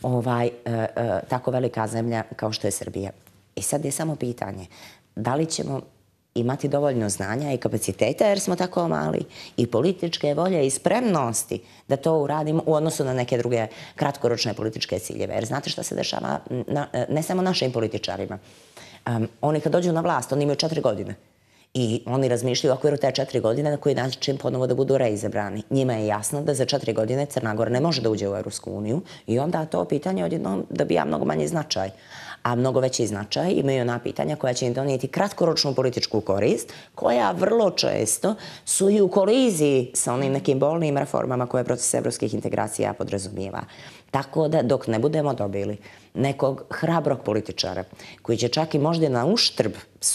Speaker 2: tako velika zemlja kao što je Srbija. I sad je samo pitanje da li ćemo imati dovoljno znanja i kapaciteta jer smo tako mali i političke volje i spremnosti da to uradimo u odnosu na neke druge kratkoročne političke ciljeve. Jer znate šta se dešava ne samo našim političarima. Oni kad dođu na vlast, oni imaju 4 godine. I oni razmišljaju u okviru te 4 godine na koji način ponovo da budu reizabrani. Njima je jasno da za 4 godine Crna Gora ne može da uđe u Europsku uniju i onda to pitanje odjednom dobija mnogo manji značaj. A mnogo veći značaj imaju ona pitanja koja će im donijeti kratkoročnu političku korist, koja vrlo često su i u koliziji sa onim nekim bolnim reformama koje proces evropskih integracija podrazumijeva. Tako da dok ne budemo nekog hrabrog političara koji će čak i možda na uštrb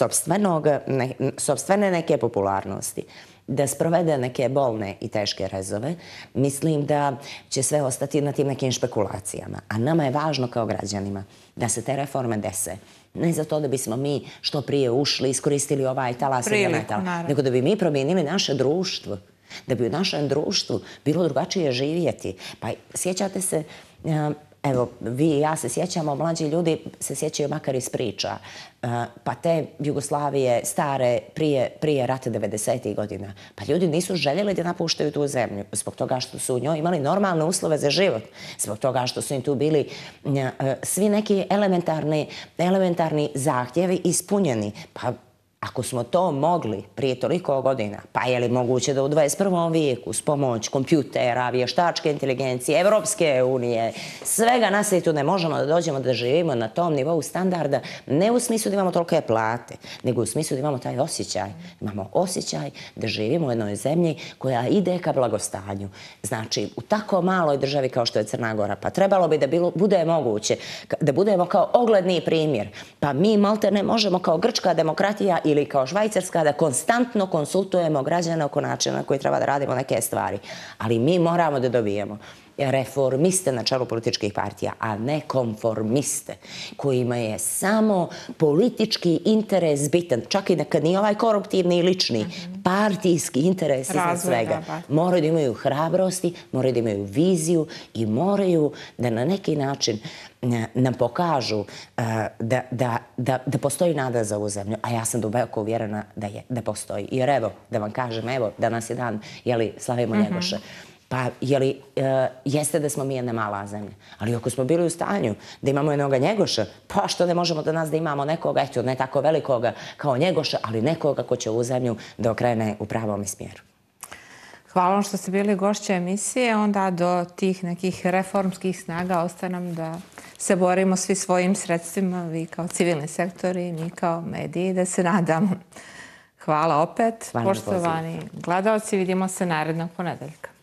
Speaker 2: sopstvene neke popularnosti da sprovede neke bolne i teške rezove, mislim da će sve ostati na tim nekim špekulacijama. A nama je važno kao građanima da se te reforme dese. Ne zato da bismo mi što prije ušli, iskoristili ovaj talas i metal, nego da bi mi promijenili naše društvo. Da bi u našem društvu bilo drugačije živjeti. Pa sjećate se, evo, vi i ja se sjećamo, mlađi ljudi se sjećaju makar iz priča. Pa te Jugoslavije stare prije rata 90. godina. Pa ljudi nisu željeli da napuštaju tu zemlju zbog toga što su u njoj imali normalne uslove za život. Zbog toga što su im tu bili svi neki elementarni zahtjevi ispunjeni. Pa Ako smo to mogli prije toliko godina, pa je li moguće da u 21. vijeku s pomoć kompjutera, vještačke inteligencije, Evropske unije, svega na svijetu ne možemo da dođemo da živimo na tom nivou standarda, ne u smislu da imamo tolike plate, nego u smislu da imamo taj osjećaj. Imamo osjećaj da živimo u jednoj zemlji koja ide ka blagostanju. Znači, u tako maloj državi kao što je Crna Gora, pa trebalo bi da bude moguće, da budemo kao ogledni primjer. Pa mi malte ne možemo kao grčka demokratija ili kao Švajcarska da konstantno konsultujemo građane oko načina na koji treba da radimo neke stvari. Ali mi moramo da dobijemo reformiste na čelu političkih partija, a ne konformiste, kojima je samo politički interes bitan, čak i kad nije ovaj koruptivni i lični, partijski interes iznad svega. Moraju da imaju hrabrosti, moraju da imaju viziju i moraju da na neki način nam pokažu da postoji nada za ovu zemlju, a ja sam duboko uvjerena da postoji. Jer evo, da vam kažem, evo, danas je dan, slavimo Njegoša. Pa, jeste da smo mi jedna mala zemlja, ali ako smo bili u stanju da imamo jednoga Njegoša, pa što ne možemo danas da imamo nekoga, eto, ne tako velikoga kao Njegoša, ali nekoga ko će ovu zemlju da okrene u pravom smjeru.
Speaker 1: Hvala vam što ste bili gošće emisije. Onda do tih nekih reformskih snaga ostaje nam da se borimo svi svojim sredstvima, vi kao civilni sektori, mi kao mediji, da se nadamo. Hvala opet, poštovani gledalci. Vidimo se narednog ponedeljka.